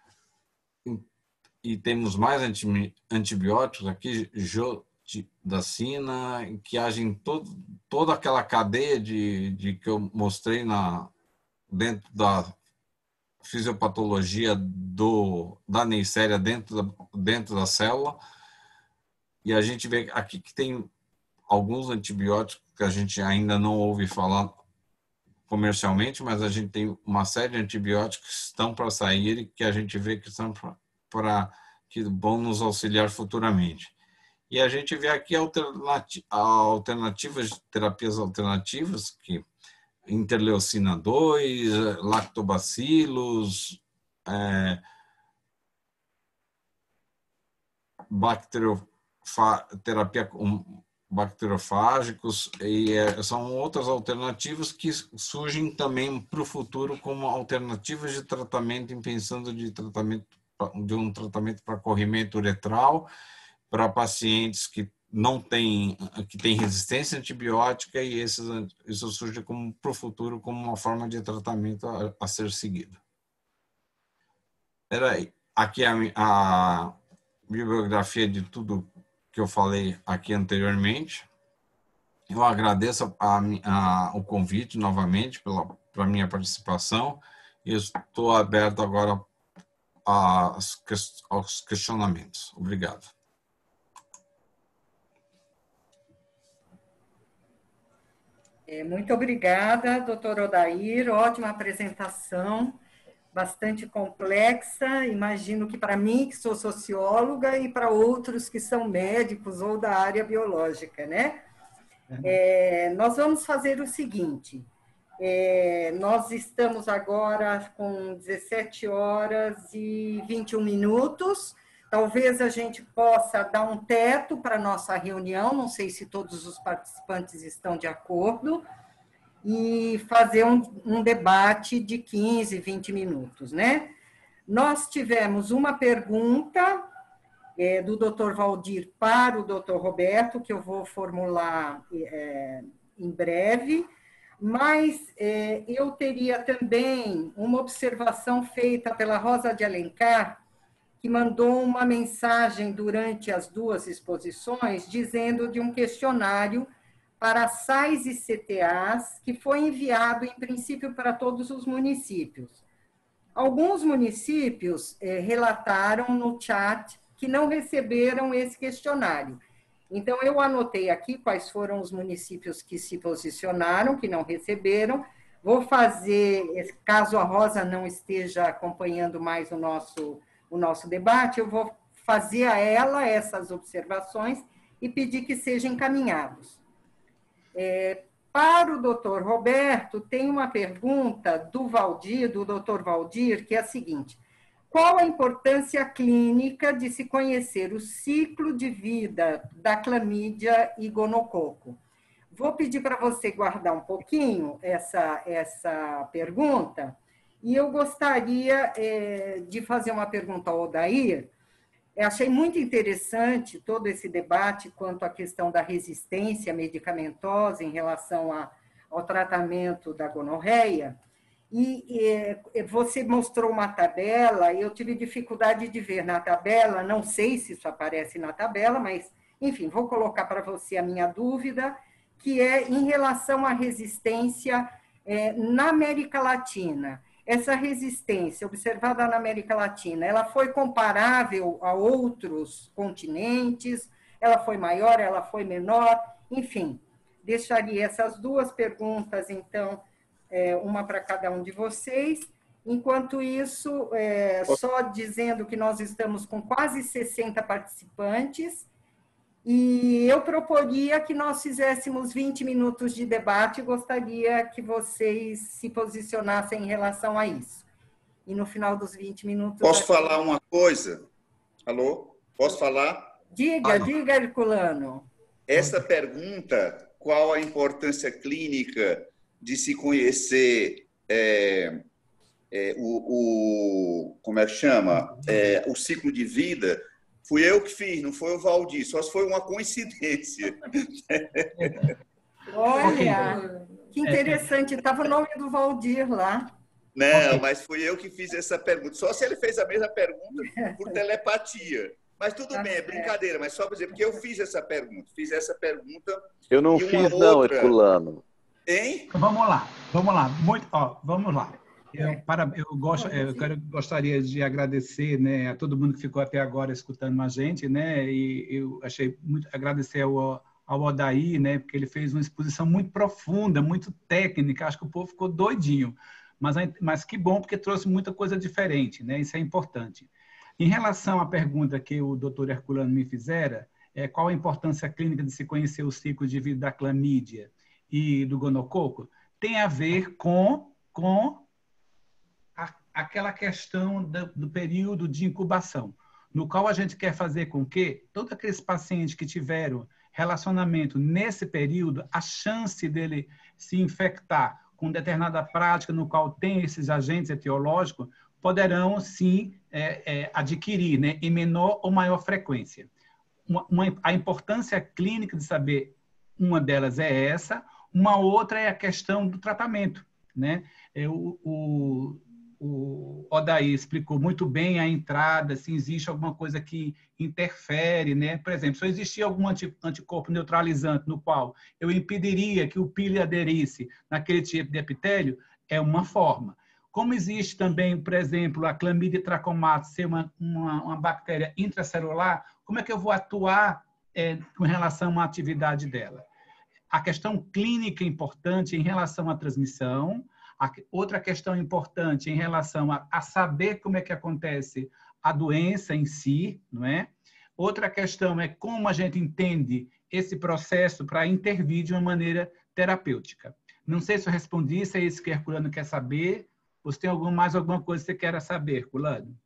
[SPEAKER 4] e temos mais antibióticos aqui, jodidacina, que agem todo, toda aquela cadeia de, de que eu mostrei na, dentro da fisiopatologia do, da Neisseria dentro da, dentro da célula. E a gente vê aqui que tem alguns antibióticos que a gente ainda não ouve falar comercialmente, mas a gente tem uma série de antibióticos que estão para sair e que a gente vê que estão para que vão nos auxiliar futuramente. E a gente vê aqui alternati alternativas, terapias alternativas, que interleucina dois, lactobacilos, é, bacterioterapia com bacteriofágicos, e é, são outras alternativas que surgem também para o futuro como alternativas de tratamento, pensando de tratamento de um tratamento para corrimento uretral para pacientes que não têm que têm resistência antibiótica, e esses, isso surge como para o futuro como uma forma de tratamento a, a ser seguido. Era aí. Aqui a, a bibliografia de tudo que eu falei aqui anteriormente. Eu agradeço a, a, o convite novamente pela para minha participação, e estou aberto agora aos, aos questionamentos. Obrigado.
[SPEAKER 2] Muito obrigada, doutor Odair, ótima apresentação, bastante complexa, imagino que para mim, que sou socióloga, e para outros que são médicos ou da área biológica, né? É, nós vamos fazer o seguinte, é, nós estamos agora com dezessete horas e vinte e um minutos, talvez a gente possa dar um teto para a nossa reunião, não sei se todos os participantes estão de acordo, e fazer um, um debate de quinze, vinte minutos, né? Nós tivemos uma pergunta é, do doutor Valdir para o doutor Roberto, que eu vou formular é, em breve, mas é, eu teria também uma observação feita pela Rosa de Alencar, que mandou uma mensagem durante as duas exposições, dizendo de um questionário para S A Is e C T As, que foi enviado, em princípio, para todos os municípios. Alguns municípios eh, relataram no chat que não receberam esse questionário. Então, eu anotei aqui quais foram os municípios que se posicionaram, que não receberam. Vou fazer, caso a Rosa não esteja acompanhando mais o nosso o nosso debate, eu vou fazer a ela essas observações e pedir que sejam encaminhados. É, para o doutor Roberto, tem uma pergunta do Valdir, do doutor Valdir, que é a seguinte: qual a importância clínica de se conhecer o ciclo de vida da clamídia e gonococo? Vou pedir para você guardar um pouquinho essa, essa pergunta. E eu gostaria é, de fazer uma pergunta ao Odair. Eu achei muito interessante todo esse debate quanto à questão da resistência medicamentosa em relação a, ao tratamento da gonorreia. E, e você mostrou uma tabela, e eu tive dificuldade de ver na tabela, não sei se isso aparece na tabela, mas, enfim, vou colocar para você a minha dúvida, que é em relação à resistência é, na América Latina. Essa resistência observada na América Latina, ela foi comparável a outros continentes? Ela foi maior, ela foi menor? Enfim, deixaria essas duas perguntas, então, uma para cada um de vocês. Enquanto isso, é, só dizendo que nós estamos com quase sessenta participantes, e eu proporia que nós fizéssemos vinte minutos de debate, e gostaria que vocês se posicionassem em relação a isso. E no final dos vinte minutos...
[SPEAKER 5] Posso aqui... falar uma coisa? Alô? Posso falar?
[SPEAKER 2] Diga, ah, diga, Herculano.
[SPEAKER 5] Essa pergunta, qual a importância clínica de se conhecer é, é, o, o... Como é que chama? É, o ciclo de vida... Fui eu que fiz, não foi o Valdir, só se foi uma coincidência.
[SPEAKER 2] Olha, Que interessante, estava o nome do Valdir lá.
[SPEAKER 5] Não,
[SPEAKER 3] Ok.
[SPEAKER 5] mas fui eu que fiz essa pergunta. Só se ele fez a mesma pergunta por telepatia. Mas tudo
[SPEAKER 2] Tá
[SPEAKER 5] bem, é
[SPEAKER 2] certo.
[SPEAKER 5] brincadeira, mas só para dizer, porque eu fiz essa pergunta. Fiz essa pergunta.
[SPEAKER 6] Eu não
[SPEAKER 5] E uma
[SPEAKER 6] fiz, não,
[SPEAKER 5] outra-
[SPEAKER 6] Herculano.
[SPEAKER 5] Hein?
[SPEAKER 3] Vamos lá, vamos lá. Muito, ó, vamos lá. Eu, para, eu, gosto, eu quero, gostaria de agradecer, né, a todo mundo que ficou até agora escutando a gente, né, e eu achei muito agradecer ao, ao Odair, né, porque ele fez uma exposição muito profunda, muito técnica. Acho que o povo ficou doidinho, mas, mas que bom, porque trouxe muita coisa diferente, né, isso é importante. Em relação à pergunta que o doutor Herculano me fizera, é, qual a importância clínica de se conhecer o ciclo de vida da clamídia e do gonococo, tem a ver com, com a, aquela questão do, do período de incubação, no qual a gente quer fazer com que todos aqueles pacientes que tiveram relacionamento nesse período, a chance dele se infectar com determinada prática no qual tem esses agentes etiológicos, poderão, sim, é, é, adquirir, né, em menor ou maior frequência. Uma, uma, a importância clínica de saber, uma delas é essa, uma outra é a questão do tratamento, né? O, o, o Odair explicou muito bem a entrada, se existe alguma coisa que interfere, né? Por exemplo, se existir algum anticorpo neutralizante no qual eu impediria que o pili aderisse naquele tipo de epitélio, é uma forma. Como existe também, por exemplo, a Chlamydia trachomatis ser uma, uma, uma bactéria intracelular, como é que eu vou atuar é, com relação à atividade dela? A questão clínica importante em relação à transmissão, a outra questão importante em relação a, a saber como é que acontece a doença em si, não é? Outra questão é como a gente entende esse processo para intervir de uma maneira terapêutica. Não sei se eu respondi, se é isso que o Herculano quer saber, ou se tem algum, mais alguma coisa que você queira saber, Herculano?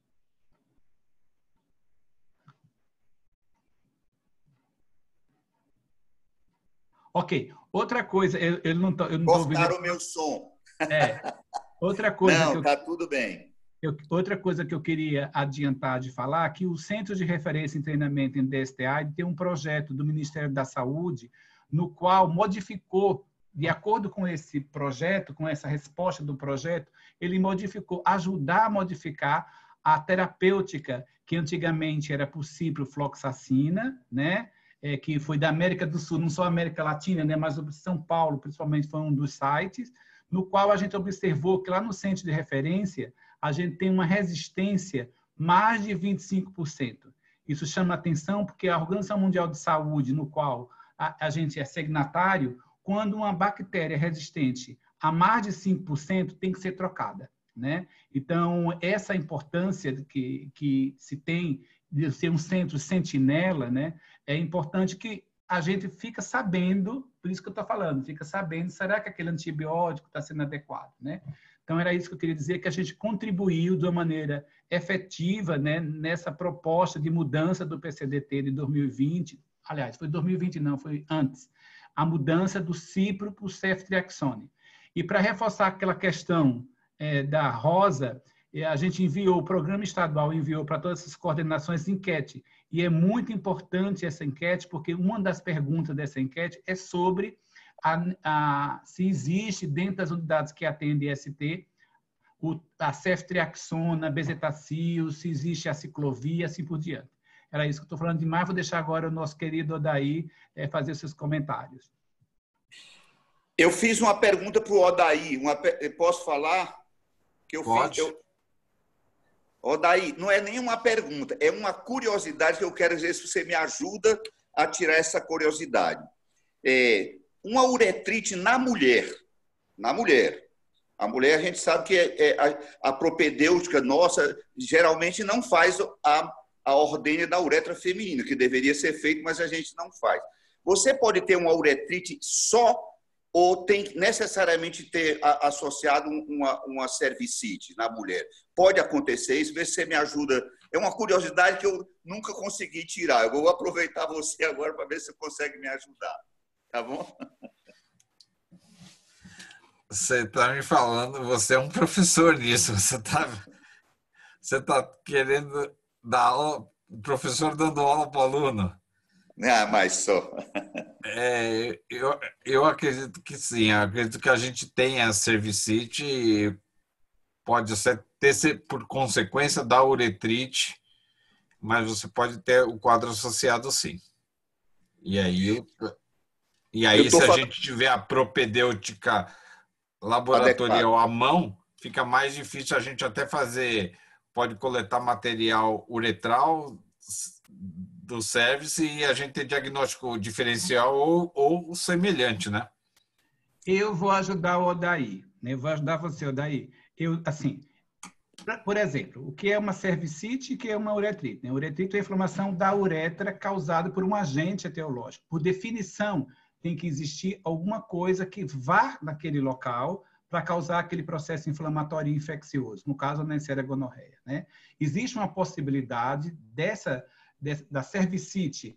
[SPEAKER 3] Ok. Outra coisa, eu, eu não estou ouvindo...
[SPEAKER 5] Cortaram o meu som.
[SPEAKER 3] É. Outra coisa
[SPEAKER 5] Não,
[SPEAKER 3] que eu,
[SPEAKER 5] tá tudo bem.
[SPEAKER 3] eu, outra coisa que eu queria adiantar de falar, que o Centro de Referência em Treinamento em D S T A tem um projeto do Ministério da Saúde, no qual modificou, de acordo com esse projeto, com essa resposta do projeto, ele modificou, ajudar a modificar a terapêutica que antigamente era por ciprofloxacina, né? É, que foi da América do Sul, não só América Latina, né? Mas o São Paulo, principalmente, foi um dos sites, no qual a gente observou que lá no centro de referência a gente tem uma resistência mais de vinte e cinco por cento. Isso chama atenção porque a Organização Mundial de Saúde, no qual a, a gente é signatário, quando uma bactéria resistente a mais de cinco por cento tem que ser trocada, né? Então, essa importância que, que se tem de ser um centro sentinela, né? É importante que a gente fica sabendo, por isso que eu estou falando, fica sabendo, será que aquele antibiótico está sendo adequado, né? Então, era isso que eu queria dizer, que a gente contribuiu de uma maneira efetiva, né, nessa proposta de mudança do P C D T de dois mil e vinte, aliás, foi dois mil e vinte não, foi antes, a mudança do cipro para o ceftriaxone. E para reforçar aquela questão é, da Rosa, a gente enviou, o programa estadual enviou para todas essas coordenações enquete. E é muito importante essa enquete, porque uma das perguntas dessa enquete é sobre a, a, se existe, dentro das unidades que atendem S T, o, a ceftriaxona, a bezetacil, se existe a ciclovia, assim por diante. Era isso que eu estou falando demais. Vou deixar agora o nosso querido Odair é, fazer seus comentários.
[SPEAKER 5] Eu fiz uma pergunta para o Odair. Uma, posso falar? Que eu
[SPEAKER 4] Pode.
[SPEAKER 5] Fiz, eu... Odair, não é nenhuma pergunta, é uma curiosidade que eu quero ver se você me ajuda a tirar essa curiosidade. É, uma uretrite na mulher, na mulher. A mulher, a gente sabe que é, é, a, a propedêutica nossa geralmente não faz a, a ordênia da uretra feminina, que deveria ser feito, mas a gente não faz. Você pode ter uma uretrite só ou tem que necessariamente ter associado uma, uma cervicite na mulher? Pode acontecer isso? Vê se você me ajuda. É uma curiosidade que eu nunca consegui tirar. Eu vou aproveitar você agora para ver se você consegue me ajudar. Tá bom?
[SPEAKER 4] Você está me falando, você é um professor nisso. Você está você tá querendo dar aula, professor dando aula para o aluno.
[SPEAKER 5] Ah, mas só.
[SPEAKER 4] É, eu, eu acredito que sim. Eu acredito que a gente tenha cervicite, pode ser, ter ser por consequência da uretrite, mas você pode ter o quadro associado sim. E aí, e
[SPEAKER 5] Eu
[SPEAKER 4] aí
[SPEAKER 5] estou
[SPEAKER 4] se a
[SPEAKER 5] falando
[SPEAKER 4] gente tiver a propedêutica laboratorial
[SPEAKER 5] adequado.
[SPEAKER 4] à mão, fica mais difícil a gente até fazer, pode coletar material uretral do service e a gente ter diagnóstico diferencial ou, ou semelhante, né?
[SPEAKER 3] Eu vou ajudar o Odair, né? Eu vou ajudar você, Odair. Eu, assim, por exemplo, o que é uma cervicite e o que é uma uretrite? A uretrite é a inflamação da uretra causada por um agente etiológico. Por definição, tem que existir alguma coisa que vá naquele local para causar aquele processo inflamatório e infeccioso, no caso, a Neisseria gonorreia, né? Existe uma possibilidade dessa, dessa da cervicite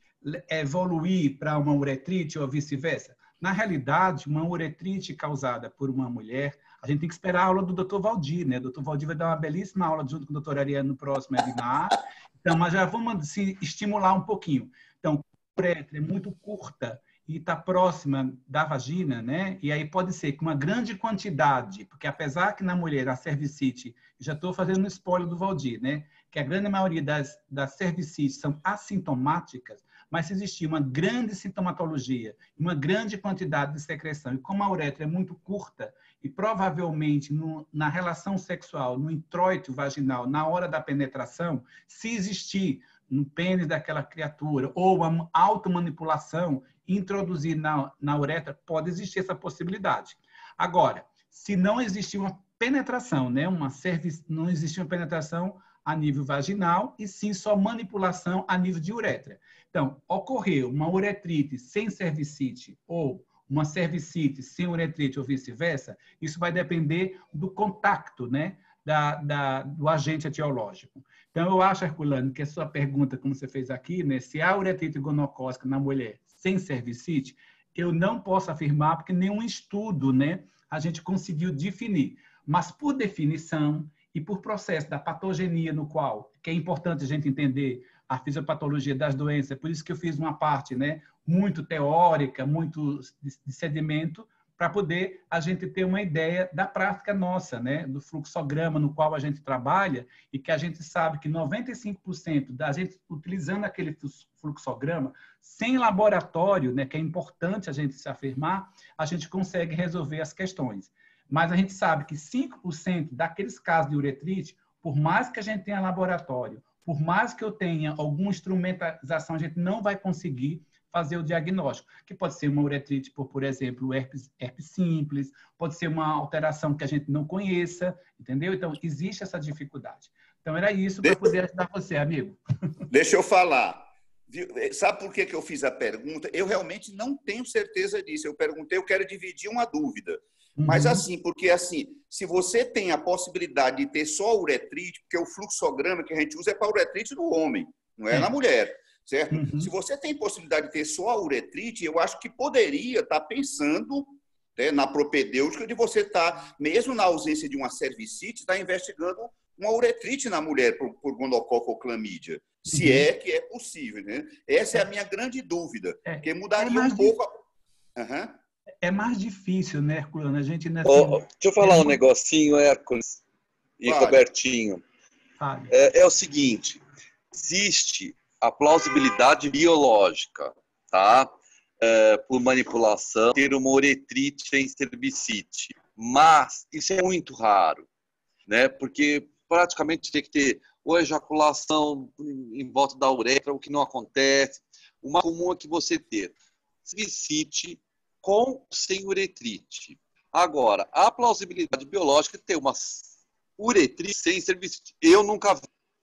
[SPEAKER 3] evoluir para uma uretrite ou vice-versa? Na realidade, uma uretrite causada por uma mulher, a gente tem que esperar a aula do doutor Valdir, né? O doutor Valdir vai dar uma belíssima aula junto com o doutor Ariano no próximo webinar. Então, mas já vamos se estimular um pouquinho. Então, a uretra é muito curta e está próxima da vagina, né? E aí pode ser que uma grande quantidade, porque apesar que na mulher a cervicite, já estou fazendo um spoiler do Valdir, né? Que a grande maioria das, das cervicites são assintomáticas, mas se existir uma grande sintomatologia, uma grande quantidade de secreção, e como a uretra é muito curta, e provavelmente no, na relação sexual, no introito vaginal, na hora da penetração, se existir no pênis daquela criatura, ou uma automanipulação, introduzir na, na uretra, pode existir essa possibilidade. Agora, se não existir uma penetração, né, uma cervic... não existe uma penetração a nível vaginal, e sim só manipulação a nível de uretra. Então, ocorreu uma uretrite sem cervicite ou uma cervicite sem uretrite ou vice-versa, isso vai depender do contato, né, da, da, do agente etiológico. Então, eu acho, Herculano, que a sua pergunta, como você fez aqui, né, se há uretrite gonocócica na mulher sem cervicite, eu não posso afirmar, porque nenhum estudo, né, a gente conseguiu definir. Mas, por definição e por processo da patogenia no qual, que é importante a gente entender a fisiopatologia das doenças, por isso que eu fiz uma parte, né, muito teórica, muito de sedimento, para poder a gente ter uma ideia da prática nossa, né, do fluxograma no qual a gente trabalha, e que a gente sabe que noventa e cinco por cento da gente utilizando aquele fluxograma, sem laboratório, né, que é importante a gente se afirmar, a gente consegue resolver as questões. Mas a gente sabe que cinco por cento daqueles casos de uretrite, por mais que a gente tenha laboratório, por mais que eu tenha alguma instrumentalização, a gente não vai conseguir fazer o diagnóstico, que pode ser uma uretrite por, por exemplo, herpes, herpes simples, pode ser uma alteração que a gente não conheça, entendeu? Então, existe essa dificuldade. Então, era isso para poder ajudar você, amigo.
[SPEAKER 5] Deixa eu falar. Sabe por que eu fiz a pergunta? Eu realmente não tenho certeza disso. Eu perguntei, eu quero dividir uma dúvida. Uhum. Mas assim, porque assim, se você tem a possibilidade de ter só uretrite, porque o fluxograma que a gente usa é para uretrite do homem, não é, é. na mulher. Certo? Uhum. Se você tem possibilidade de ter só a uretrite, eu acho que poderia estar pensando, né, na propedêutica de você estar, mesmo na ausência de uma cervicite, estar investigando uma uretrite na mulher por, por gonococo ou clamídia, se uhum. é que é possível. Né? Essa é a minha grande dúvida, é. que mudaria é um pouco... A... Uhum.
[SPEAKER 3] É mais difícil, né, Herculano? A gente ainda
[SPEAKER 6] oh, tem... Deixa eu falar é um muito... negocinho, Hércules e vale. Robertinho. Vale. É, é o seguinte, existe a plausibilidade biológica, tá? É, por manipulação, ter uma uretrite sem cervicite. Mas isso é muito raro, né? Porque praticamente tem que ter ou ejaculação em volta da uretra, o que não acontece. O mais comum é que você ter cervicite com ou sem uretrite. Agora, a plausibilidade biológica é ter uma uretrite sem cervicite. Eu nunca vi,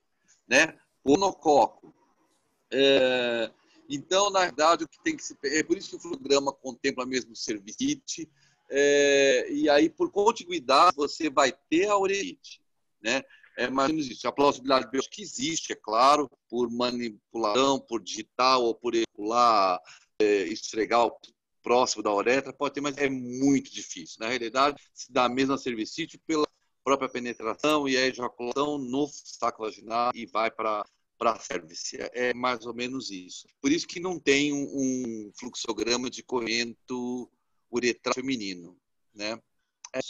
[SPEAKER 6] né? Gonococo. É, então, na verdade, o que tem que se é por isso que o fluxograma contempla mesmo cervicite, é, e aí, por contiguidade, você vai ter a uretrite, né? É mais ou menos isso. A plausibilidade biológica que existe, é claro, por manipulação, por digital ou por ejacular, é, esfregar o próximo da uretra, pode ter, mas é muito difícil. Na realidade, se dá a mesma cervicite pela própria penetração e a ejaculação no saco vaginal e vai para para a cervix. É mais ou menos isso. Por isso que não tem um, um fluxograma de corrente uretral feminino, né? É.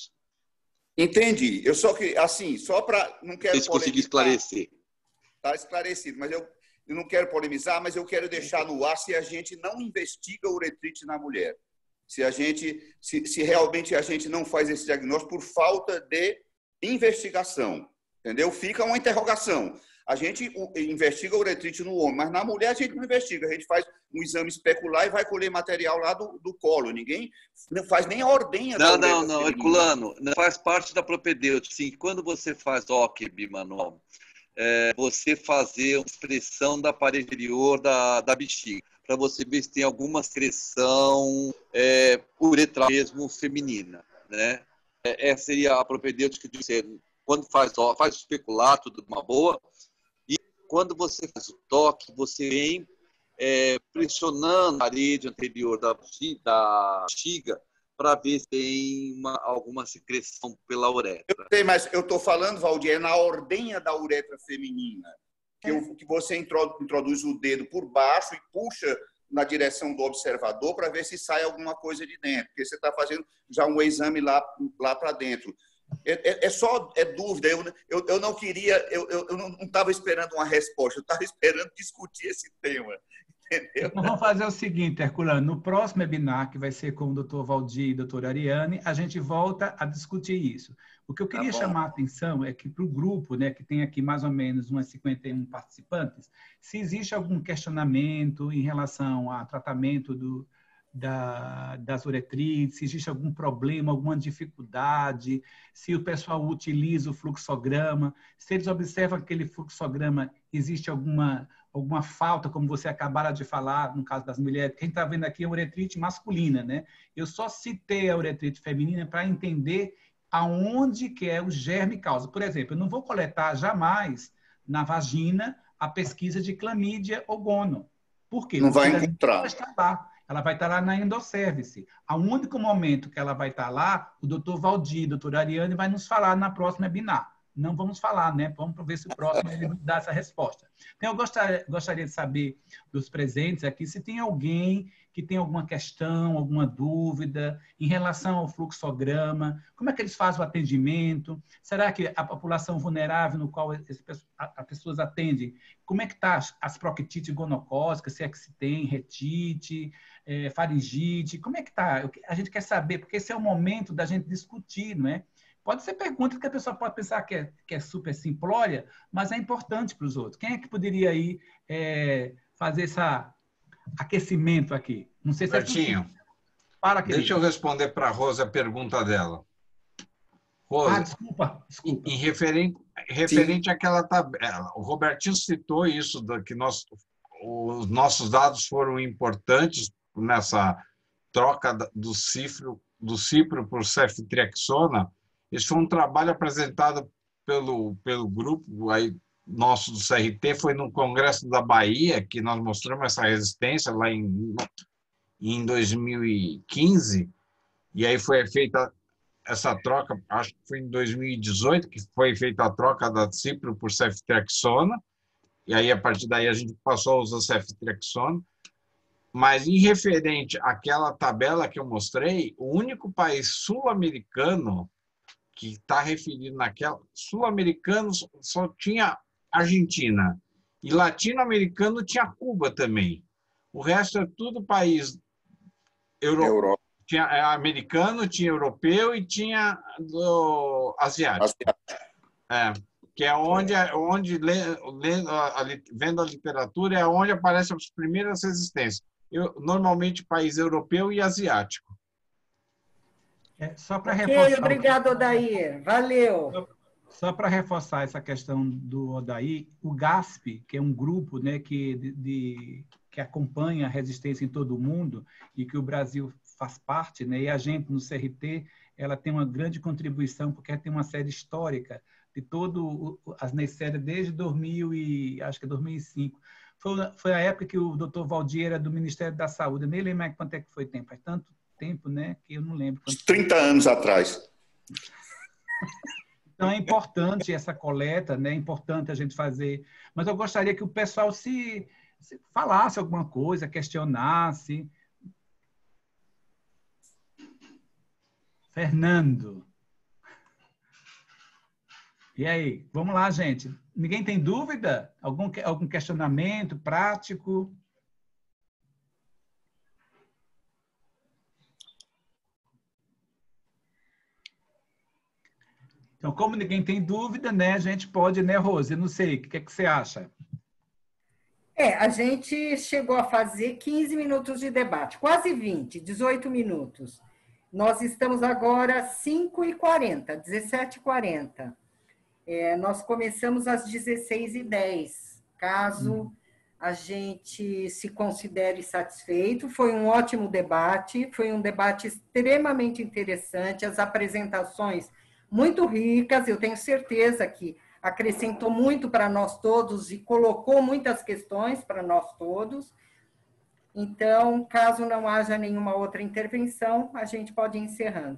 [SPEAKER 5] Entendi. Eu só que, assim, só para... Não quero
[SPEAKER 6] Não sei se consegui esclarecer.
[SPEAKER 5] Está esclarecido, mas eu, eu não quero polemizar, mas eu quero deixar no ar se a gente não investiga uretrite na mulher. Se, a gente, se, se realmente a gente não faz esse diagnóstico por falta de investigação. Entendeu? Fica uma interrogação. A gente investiga a uretrite no homem, mas na mulher a gente não investiga. A gente faz um exame especular e vai colher material lá do, do colo. Ninguém não faz nem a ordenha.
[SPEAKER 6] Não, não, não, Herculano, não faz parte da propedêutica. Sim, quando você faz O C B manual, é, você fazer uma expressão da parede inferior da, da bexiga, para você ver se tem alguma secreção é, uretral mesmo feminina, né? É, essa seria a propedêutica de você. Quando faz, faz o especulato de uma boa, e quando você faz o toque, você vem é, pressionando a parede anterior da, da bexiga para ver se tem uma, alguma secreção pela uretra.
[SPEAKER 5] Eu sei, mas eu estou falando, Valdir, é na ordenha da uretra feminina, que, eu, que você introduz o dedo por baixo e puxa na direção do observador para ver se sai alguma coisa de dentro, porque você está fazendo já um exame lá, lá para dentro. É, é, é só é dúvida. Eu, eu, eu não queria, eu, eu, eu não estava esperando uma resposta, eu estava esperando discutir esse tema. Entendeu?
[SPEAKER 3] Então, vamos fazer o seguinte, Herculano, no próximo webinar, que vai ser com o doutor Valdir e a doutora Ariane, a gente volta a discutir isso. O que eu queria tá chamar a atenção é que para o grupo, né, que tem aqui mais ou menos umas cinquenta e um participantes, se existe algum questionamento em relação ao tratamento do, da, das uretrites, se existe algum problema, alguma dificuldade, se o pessoal utiliza o fluxograma, se eles observam aquele fluxograma, existe alguma... alguma falta, como você acabara de falar, no caso das mulheres. Quem está vendo aqui é a uretrite masculina, né? Eu só citei a uretrite feminina para entender aonde que é o germe causa. Por exemplo, eu não vou coletar jamais na vagina a pesquisa de clamídia ou gono. Por quê?
[SPEAKER 5] Não
[SPEAKER 3] Porque
[SPEAKER 5] vai encontrar.
[SPEAKER 3] Ela vai estar lá. Ela vai estar lá na endosservice. O único momento que ela vai estar lá, o doutor Valdir, a doutora Ariane vai nos falar na próxima webinar. Não vamos falar, né? Vamos ver se o próximo ele dá essa resposta. Então, eu gostaria, gostaria de saber dos presentes aqui se tem alguém que tem alguma questão, alguma dúvida em relação ao fluxograma, como é que eles fazem o atendimento, será que a população vulnerável no qual as pessoas atendem, como é que está as proctites gonocócicas, se é que se tem retite, é, faringite, como é que está? A gente quer saber, porque esse é o momento da gente discutir, não é? Pode ser pergunta que a pessoa pode pensar que é, que é super simplória, mas é importante para os outros. Quem é que poderia aí é, fazer esse aquecimento aqui? Não sei se
[SPEAKER 4] Bertinho,
[SPEAKER 3] é Para,
[SPEAKER 4] deixa eu responder para a Rosa a pergunta dela. Rosa,
[SPEAKER 3] ah, desculpa, desculpa.
[SPEAKER 4] Em referente, referente àquela tabela, o Robertinho citou isso, que nós, os nossos dados foram importantes nessa troca do cifro, do cipro por ceftriaxona. Esse foi um trabalho apresentado pelo, pelo grupo aí, nosso do C R T, foi no Congresso da Bahia, que nós mostramos essa resistência lá em, em dois mil e quinze, e aí foi feita essa troca, acho que foi em dois mil e dezoito, que foi feita a troca da cipro por ceftriaxona, e aí a partir daí a gente passou a usar ceftriaxona. Mas em referente àquela tabela que eu mostrei, o único país sul-americano que está referido naquela... Sul-americano só tinha Argentina. E latino-americano tinha Cuba também. O resto é tudo país euro... Europa. Tinha americano, tinha europeu e tinha do... asiático. É, que é onde, onde lendo a, vendo a literatura, é onde aparecem as primeiras resistências. Eu, normalmente, país europeu e asiático.
[SPEAKER 3] É, só para
[SPEAKER 2] okay,
[SPEAKER 3] reforçar.
[SPEAKER 2] Obrigado, Odair. Valeu.
[SPEAKER 3] Só, só para reforçar essa questão do Odair, o GASP, que é um grupo, né, que, de, de, que acompanha a resistência em todo o mundo e que o Brasil faz parte, né, e a gente no C R T, ela tem uma grande contribuição porque ela tem uma série histórica de todo as Neisseria desde dois mil e acho que dois mil e cinco. Foi, foi a época que o doutor Valdir era do Ministério da Saúde. Eu nem lembro mais quanto é que foi tempo. Faz tanto tempo, né? Que eu não lembro.
[SPEAKER 5] trinta anos atrás.
[SPEAKER 3] Então, é importante essa coleta, né? É importante a gente fazer. Mas eu gostaria que o pessoal se, se falasse alguma coisa, questionasse. Fernando. E aí? Vamos lá, gente. Ninguém tem dúvida? Algum, algum questionamento prático? Então, como ninguém tem dúvida, né, a gente pode, né, Rose? Eu não sei, o que, é que você acha?
[SPEAKER 2] É, a gente chegou a fazer quinze minutos de debate, quase vinte, dezoito minutos. Nós estamos agora cinco e quarenta, dezessete e quarenta. É, nós começamos às dezesseis e dez, caso hum. a gente se considere satisfeito. Foi um ótimo debate, foi um debate extremamente interessante, as apresentações muito ricas, eu tenho certeza que acrescentou muito para nós todos e colocou muitas questões para nós todos. Então, caso não haja nenhuma outra intervenção, a gente pode ir encerrando.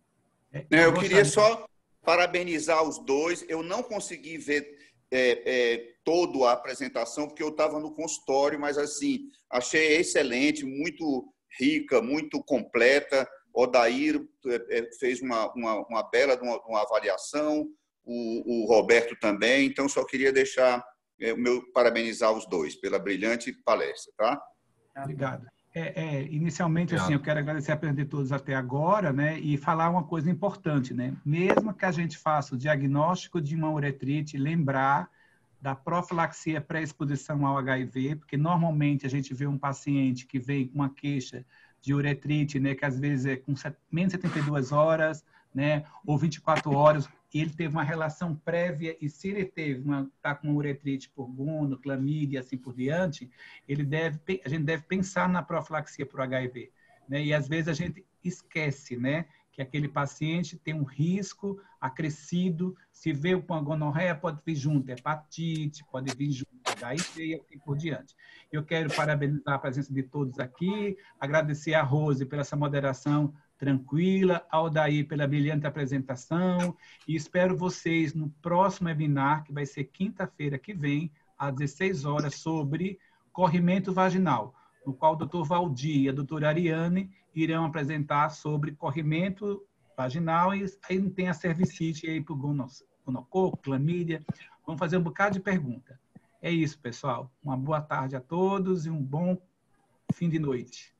[SPEAKER 5] Eu queria só parabenizar os dois. Eu não consegui ver é, é, toda a apresentação, porque eu estava no consultório, mas, assim, achei excelente, muito rica, muito completa. Odair fez uma, uma, uma bela uma, uma avaliação, o, o Roberto também, então só queria deixar é, o meu parabenizar os dois pela brilhante palestra, tá?
[SPEAKER 3] Obrigado. É, é, inicialmente, Obrigado. assim, eu quero agradecer a presença de todos até agora, né, e falar uma coisa importante, né? Mesmo que a gente faça o diagnóstico de uma uretrite, lembrar da profilaxia pré-exposição ao H I V, porque normalmente a gente vê um paciente que vem com uma queixa de uretrite, né, que às vezes é com menos de setenta e duas horas, né, ou vinte e quatro horas, e ele teve uma relação prévia, e se ele teve uma, tá com uma uretrite por gono, clamídia, assim por diante, ele deve, a gente deve pensar na profilaxia para o H I V, né, e às vezes a gente esquece, né, que aquele paciente tem um risco acrescido, se veio com a gonorreia, pode vir junto hepatite, pode vir junto H I V e assim por diante. Eu quero parabenizar a presença de todos aqui, agradecer a Rose pela essa moderação tranquila, ao Odair pela brilhante apresentação, e espero vocês no próximo webinar, que vai ser quinta-feira que vem, às dezesseis horas, sobre corrimento vaginal, no qual o doutor Valdir e a doutora Ariane irão apresentar sobre corrimento vaginal, e aí não tem a cervicite aí para o gonococo, clamídia. Vamos fazer um bocado de pergunta. É isso, pessoal. Uma boa tarde a todos e um bom fim de noite.